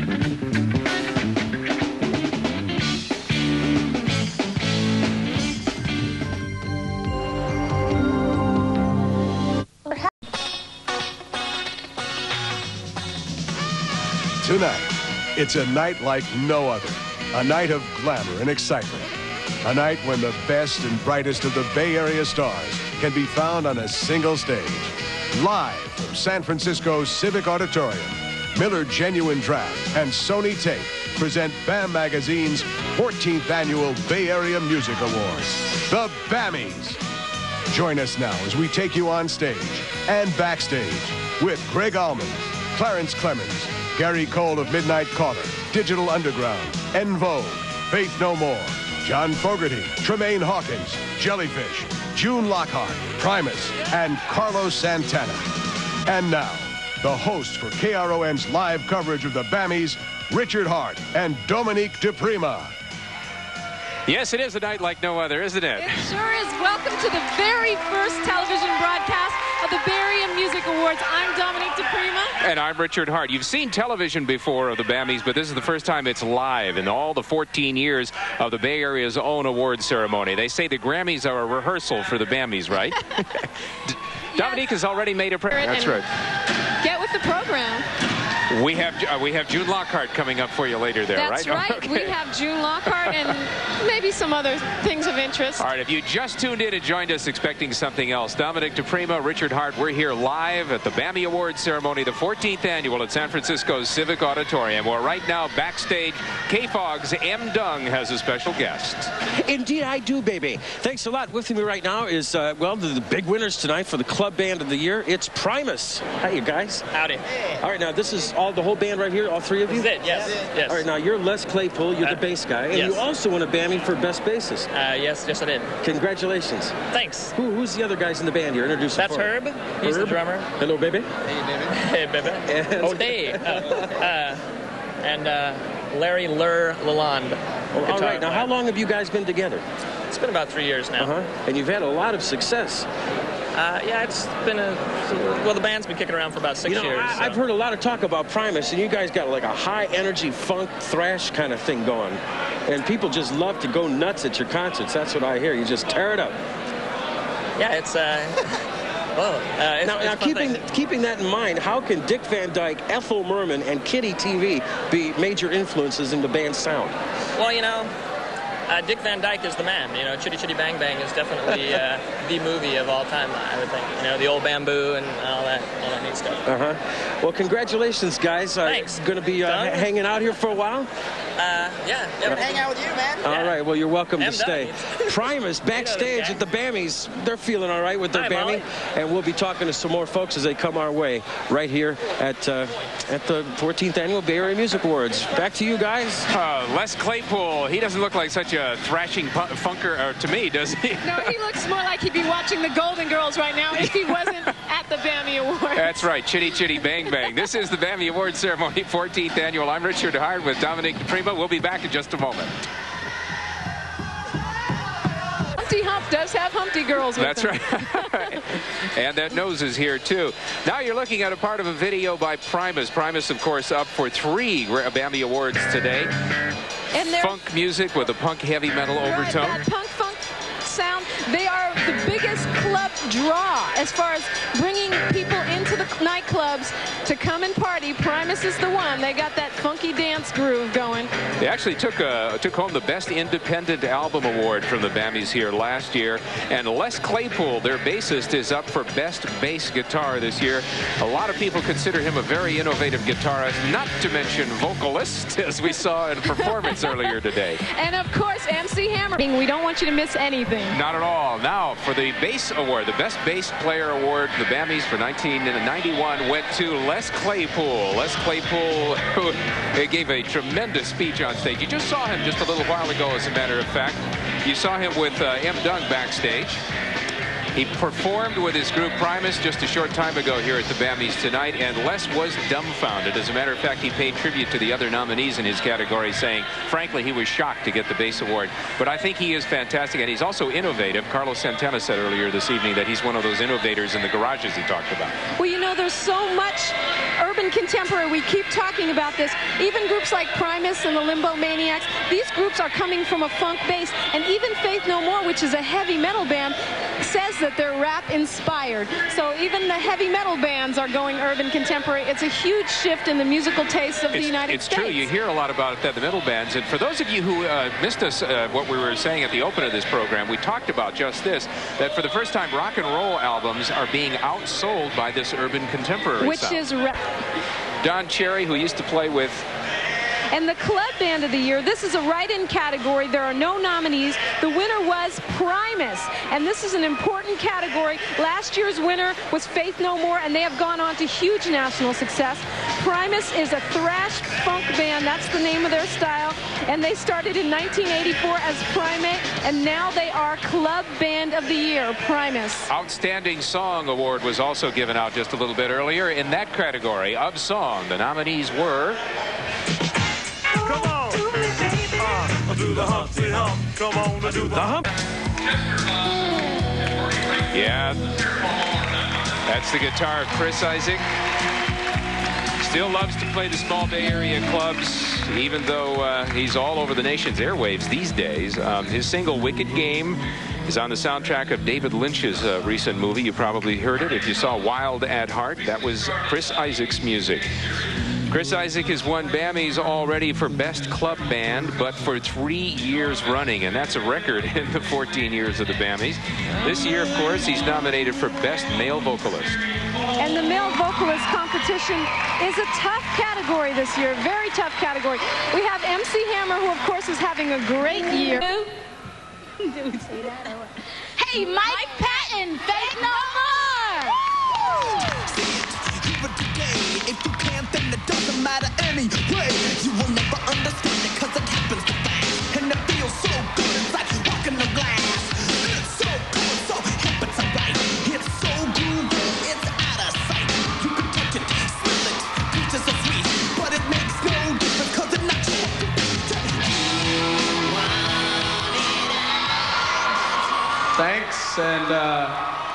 [SPEAKER 13] Tonight, it's a night like no other. A night of glamour and excitement. A night when the best and brightest of the Bay Area stars can be found on a single stage. Live from San Francisco's Civic Auditorium, Miller Genuine Draft and Sony Tape present BAM Magazine's fourteenth Annual Bay Area Music Awards, the BAMMYs. Join us now as we take you on stage and backstage with Greg Allman, Clarence Clemens, Gary Cole of Midnight Caller, Digital Underground, En Vogue, Faith No More, John Fogerty, Tremaine Hawkins, Jellyfish, June Lockhart, Primus, and Carlos Santana. And now, the hosts for K R O N's live coverage of the BAMMYs, Richard Hart and Dominique DePrima.
[SPEAKER 14] Yes, it is a night like no other, isn't it?
[SPEAKER 15] It sure is. Welcome to the very first television broadcast of the Bay Area Music Awards. I'm Dominique DePrima.
[SPEAKER 14] And I'm Richard Hart. You've seen television before of the BAMMYs, but this is the first time it's live in all the fourteen years of the Bay Area's own award ceremony. They say the Grammys are a rehearsal for the BAMMYs, right? Dominique has already made a prayer. That's right.
[SPEAKER 15] Get with the program.
[SPEAKER 14] We have uh, we have June Lockhart coming up for you later there,
[SPEAKER 15] That's
[SPEAKER 14] right?
[SPEAKER 15] right.
[SPEAKER 14] Okay.
[SPEAKER 15] We have June Lockhart and maybe some other things of interest.
[SPEAKER 14] All right, if you just tuned in and joined us expecting something else, Dominique DePrima, Richard Hart, we're here live at the BAMMY Awards ceremony, the fourteenth annual at San Francisco's Civic Auditorium. We're right now backstage. K-Fog's M. Dung has a special guest.
[SPEAKER 16] Indeed, I do, baby. Thanks a lot. With me right now is, uh, well, the, the big winners tonight for the Club Band of the Year. It's Primus. Hi, you guys.
[SPEAKER 17] Howdy.
[SPEAKER 16] All right, now this is all the whole band right here, all three of you?
[SPEAKER 17] This is it, yes. yes.
[SPEAKER 16] All right, now you're Les Claypool, you're
[SPEAKER 17] Uh,
[SPEAKER 16] the bass guy, and
[SPEAKER 17] yes.
[SPEAKER 16] you also won a BAMMY for Best Bassist.
[SPEAKER 17] Uh, yes, yes I did.
[SPEAKER 16] Congratulations.
[SPEAKER 17] Thanks.
[SPEAKER 16] Who, who's the other guys in the band here? Introduce them
[SPEAKER 17] That's
[SPEAKER 16] for
[SPEAKER 17] Herb.
[SPEAKER 16] me.
[SPEAKER 17] He's
[SPEAKER 16] Herb.
[SPEAKER 17] the drummer.
[SPEAKER 16] Hello, baby.
[SPEAKER 17] Hey, baby.
[SPEAKER 16] And-
[SPEAKER 17] Oh, Dave. Uh, uh, and uh, Larry Lur Lalonde.
[SPEAKER 16] Oh, all right, now how long have you guys been together?
[SPEAKER 17] It's been about three years now.
[SPEAKER 16] Uh-huh. And you've had a lot of success.
[SPEAKER 17] Uh, yeah, it's been a... Well, the band's been kicking around for about six
[SPEAKER 16] you know,
[SPEAKER 17] years.
[SPEAKER 16] I,
[SPEAKER 17] so.
[SPEAKER 16] I've heard a lot of talk about Primus, and you guys got like a high-energy funk thrash kind of thing going. And people just love to go nuts at your concerts. That's what I hear. You just tear it up.
[SPEAKER 17] Yeah, it's... Uh, well, uh, it's,
[SPEAKER 16] now,
[SPEAKER 17] it's
[SPEAKER 16] now
[SPEAKER 17] a fun
[SPEAKER 16] keeping,
[SPEAKER 17] thing.
[SPEAKER 16] keeping that in mind, how can Dick Van Dyke, Ethel Merman, and Kitty T V be major influences in the band's sound?
[SPEAKER 17] Well, you know... Uh, Dick Van Dyke is the man. You know, Chitty Chitty Bang Bang is definitely uh, the movie of all time, I would think. You know, the old bamboo and all that, all that neat stuff.
[SPEAKER 16] Uh-huh. Well, congratulations, guys.
[SPEAKER 17] Thanks.
[SPEAKER 16] Going to be uh, h- hanging out here for a while?
[SPEAKER 17] Uh, yeah. yeah.
[SPEAKER 18] Hang out with you, man.
[SPEAKER 16] All right, well, you're welcome
[SPEAKER 17] I'm
[SPEAKER 16] to stay.
[SPEAKER 17] done.
[SPEAKER 16] Primus, backstage at the BAMMYs. They're feeling all right with their
[SPEAKER 17] Hi,
[SPEAKER 16] BAMMY.
[SPEAKER 17] Molly.
[SPEAKER 16] And we'll be talking to some more folks as they come our way right here at uh, at the fourteenth Annual Bay Area Music Awards. Back to you guys.
[SPEAKER 14] Uh, Les Claypool, he doesn't look like such a thrashing pu- funker uh, to me, does he?
[SPEAKER 15] No, he looks more like he'd be watching the Golden Girls right now if he wasn't at the BAMMY Awards.
[SPEAKER 14] That's right, Chitty Chitty Bang Bang. This is the BAMMY Awards ceremony, fourteenth annual. I'm Richard Hart with Dominique DePrima. We'll be back in just a moment.
[SPEAKER 15] Humpty Hump does have Humpty Girls with
[SPEAKER 14] That's
[SPEAKER 15] him.
[SPEAKER 14] right. And that nose is here, too. Now you're looking at a part of a video by Primus. Primus, of course, up for three BAMMY Awards today.
[SPEAKER 15] And they're
[SPEAKER 14] Funk music with a punk heavy metal
[SPEAKER 15] right,
[SPEAKER 14] overtone.
[SPEAKER 15] that punk funk sound. They are the biggest club draw as far as bringing people into the nightclubs to come and party. Primus is the one. They got that funky dance groove going.
[SPEAKER 14] They actually took uh, took home the Best Independent Album Award from the BAMMYs here last year. And Les Claypool, their bassist, is up for Best Bass Guitar this year. A lot of people consider him a very innovative guitarist, not to mention vocalist, as we saw in performance earlier today.
[SPEAKER 15] And of course, M C Hammer. We don't want you to miss anything.
[SPEAKER 14] Not at all. Now, for the bass award, the Best Bass Player Award, the BAMMYs for nineteen ninety-one went to Les Claypool. Les Claypool, who gave a tremendous speech on stage. You just saw him just a little while ago, as a matter of fact. You saw him with uh, M. Dung backstage. He performed with his group Primus just a short time ago here at the Bammies tonight, and Les was dumbfounded. As a matter of fact, he paid tribute to the other nominees in his category, saying, frankly, he was shocked to get the bass award. But I think he is fantastic, and he's also innovative. Carlos Santana said earlier this evening that he's one of those innovators in the garages he talked about.
[SPEAKER 15] Well, you know, there's so much urban contemporary. We keep talking about this. Even groups like Primus and the Limbo Maniacs, these groups are coming from a funk base. And even Faith No More, which is a heavy metal band, says that they're rap inspired. So even the heavy metal bands are going urban contemporary. It's a huge shift in the musical tastes of
[SPEAKER 14] it's,
[SPEAKER 15] the United
[SPEAKER 14] it's
[SPEAKER 15] States.
[SPEAKER 14] It's true. You hear a lot about that, the metal bands. And for those of you who uh, missed us, uh, what we were saying at the open of this program, we talked about just this, that for the first time, rock and roll albums are being outsold by this urban contemporary
[SPEAKER 15] Which
[SPEAKER 14] sound.
[SPEAKER 15] is rap.
[SPEAKER 14] Don Cherry, who used to play with...
[SPEAKER 15] And the Club Band of the Year, this is a write-in category. There are no nominees. The winner was Primus, and this is an important category. Last year's winner was Faith No More, and they have gone on to huge national success. Primus is a thrash funk band. That's the name of their style, and they started in nineteen eighty-four as Primate, and now they are Club Band of the Year, Primus.
[SPEAKER 14] Outstanding Song Award was also given out just a little bit earlier. In that category of song, the nominees were...
[SPEAKER 3] Come on, uh, do the Humpty Hump. Come on, do the hump.
[SPEAKER 14] Yeah, that's the guitar of Chris Isaak. Still loves to play the small Bay Area clubs, even though uh, he's all over the nation's airwaves these days. Um, his single, Wicked Game, is on the soundtrack of David Lynch's uh, recent movie. You probably heard it. If you saw Wild at Heart, that was Chris Isaak's music. Chris Isaak has won Bammies already for Best Club Band, but for three years running, and that's a record in the fourteen years of the Bammies. This year, of course, he's nominated for Best Male Vocalist.
[SPEAKER 15] And the male vocalist competition is a tough category this year, very tough category. We have M C Hammer, who, of course, is having a great year.
[SPEAKER 18] Hey, Mike Patton, Faith No More!
[SPEAKER 3] If you can't, then it doesn't matter anyway. You will never understand it, cause it happens so fast. And it feels so good, it's like walking the glass. It's so good, so hip, it's alright. It's so groovy, it's out of sight. You can touch it, smell it, peaches are sweet. But it makes no difference, cause it's not your
[SPEAKER 19] Thanks, and uh,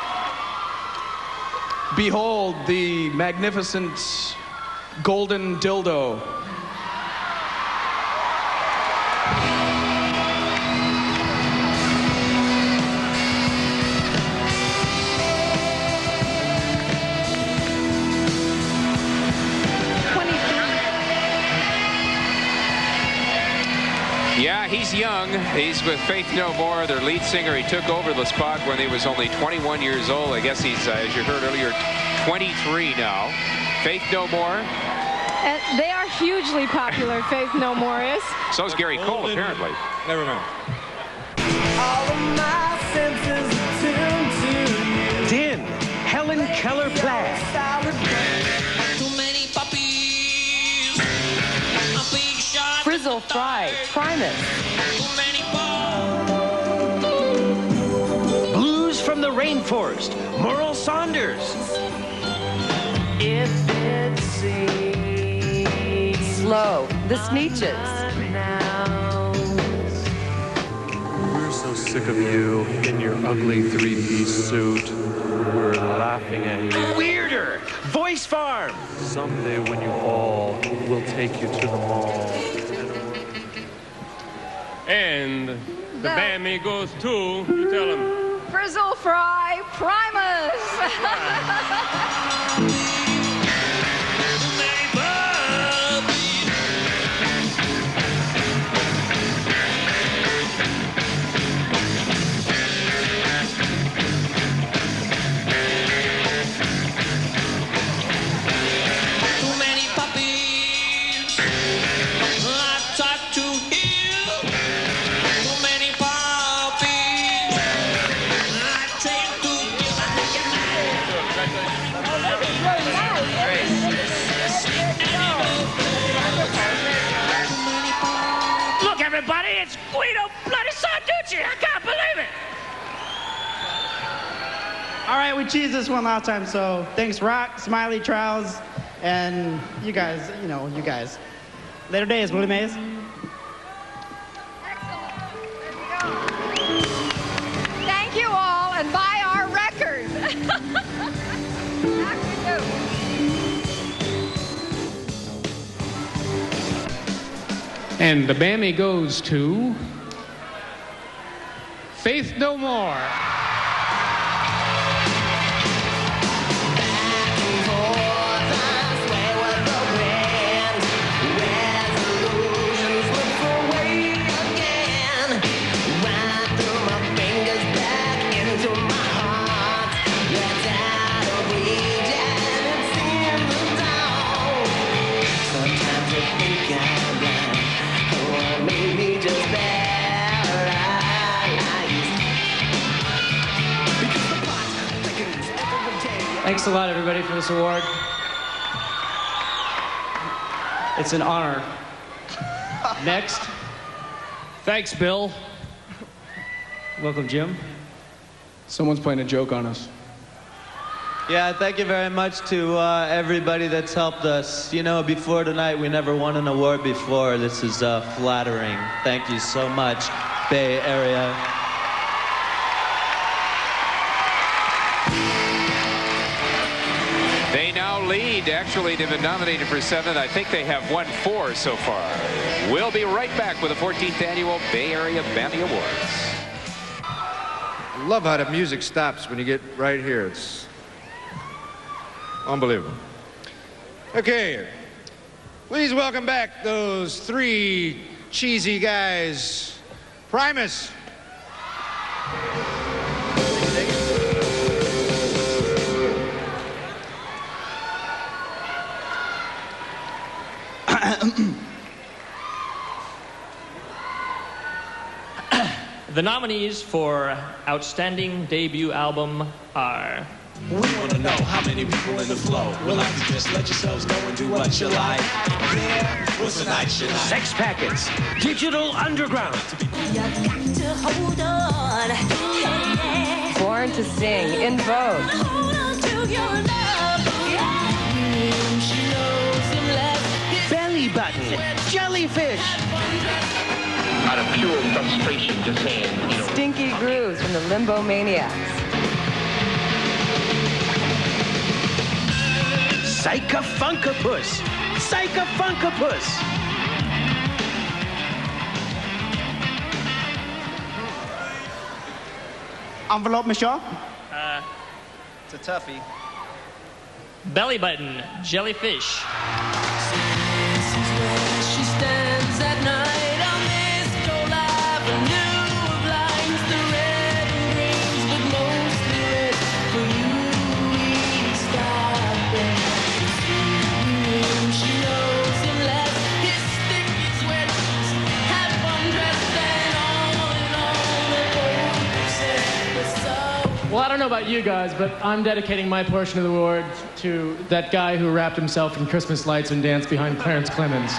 [SPEAKER 19] behold the magnificent golden dildo.
[SPEAKER 14] Yeah, he's young. He's with Faith No More, their lead singer. He took over the spot when he was only twenty-one years old. I guess he's, uh, as you heard earlier, twenty-three now. Faith No More.
[SPEAKER 15] And they are hugely popular, Faith No More is.
[SPEAKER 14] So is Gary Cole, apparently.
[SPEAKER 3] Never mind. All of my senses attuned to you.
[SPEAKER 20] Din, Helen Keller Platt.
[SPEAKER 3] Too many puppies. A big shot.
[SPEAKER 9] Frizzle Fry, Primus.
[SPEAKER 3] Too many
[SPEAKER 20] Blues from the Rainforest, Merle Saunders.
[SPEAKER 9] If it seems slow, the Sneetches.
[SPEAKER 4] We're so sick of you in your ugly three-piece suit. We're laughing at you.
[SPEAKER 20] Weirder, Voice Farm.
[SPEAKER 4] Someday when you fall, we'll take you to the mall.
[SPEAKER 5] And the Bammy goes to, you tell him.
[SPEAKER 9] Frizzle Fry, Primus.
[SPEAKER 8] All right, we cheesed this one last time, so thanks, Rock, Smiley, Trowels, and you guys, you know, you guys. Later days, Willie Mays.
[SPEAKER 9] Thank you all, and buy our record. Back to you.
[SPEAKER 5] And the Bammy goes to Faith No More.
[SPEAKER 11] Thanks a lot, everybody, for this award. It's an honor. Next.
[SPEAKER 1] Thanks, Bill.
[SPEAKER 11] Welcome, Jim.
[SPEAKER 19] Someone's playing a joke on us.
[SPEAKER 21] Yeah, thank you very much to uh, everybody that's helped us. You know, before tonight, we never won an award before. This is uh, flattering. Thank you so much, Bay Area.
[SPEAKER 14] They now lead. Actually, they've been nominated for seven. I think they have won four so far. We'll be right back with the fourteenth Annual Bay Area Bammy Awards.
[SPEAKER 22] Love how the music stops when you get right here. It's unbelievable. Okay, please welcome back those three cheesy guys. Primus.
[SPEAKER 17] The nominees for Outstanding Debut Album are...
[SPEAKER 3] We want to know how many people in the flow. We'll like to just let yourselves know and do what you like. Yeah, what's the night you like?
[SPEAKER 20] Sex Packets, Digital Underground.
[SPEAKER 9] Hold on. Born to Sing, In Vogue. Hold on to your love. She knows him less.
[SPEAKER 20] Belly Button, Jellyfish.
[SPEAKER 23] Out of pure frustration, just saying, you know.
[SPEAKER 9] Stinky Grooves from the Limbo Maniacs.
[SPEAKER 20] Psycha-Funkapus, Psycha-Funkapus.
[SPEAKER 8] Envelope, Michelle?
[SPEAKER 17] Uh,
[SPEAKER 21] It's a toughie.
[SPEAKER 17] Belly Button, Jellyfish.
[SPEAKER 9] She stands at night on this cold avenue of lines, the red and greens, but mostly red. For you, we stop there. She knows him less. His sticky sweat, had fun dressed, and all in all, the whole set was so.
[SPEAKER 11] Well, I don't know about you guys, but I'm dedicating my portion of the award to that guy who wrapped himself in Christmas lights and danced behind Clarence Clemens.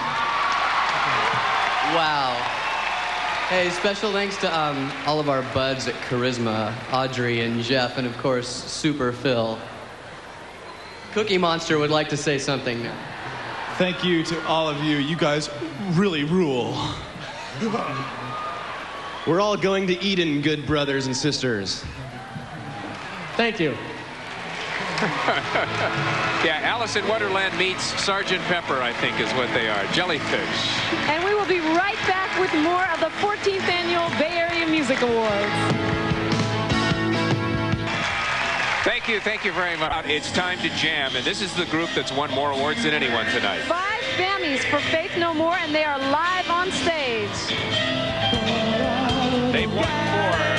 [SPEAKER 24] Wow. Hey, special thanks to um, all of our buds at Charisma, Audrey and Jeff, and of course, Super Phil. Cookie Monster would like to say something now.
[SPEAKER 25] Thank you to all of you. You guys really rule. We're all going to Eden, good brothers and sisters.
[SPEAKER 11] Thank you.
[SPEAKER 14] Yeah, Alice in Wonderland meets Sergeant Pepper, I think, is what they are. Jellyfish.
[SPEAKER 15] And we will be right back with more of the fourteenth Annual Bay Area Music Awards.
[SPEAKER 14] Thank you, thank you very much. It's time to jam, and this is the group that's won more awards than anyone tonight.
[SPEAKER 15] Five Bammys for Faith No More, and they are live on stage.
[SPEAKER 14] They've won four.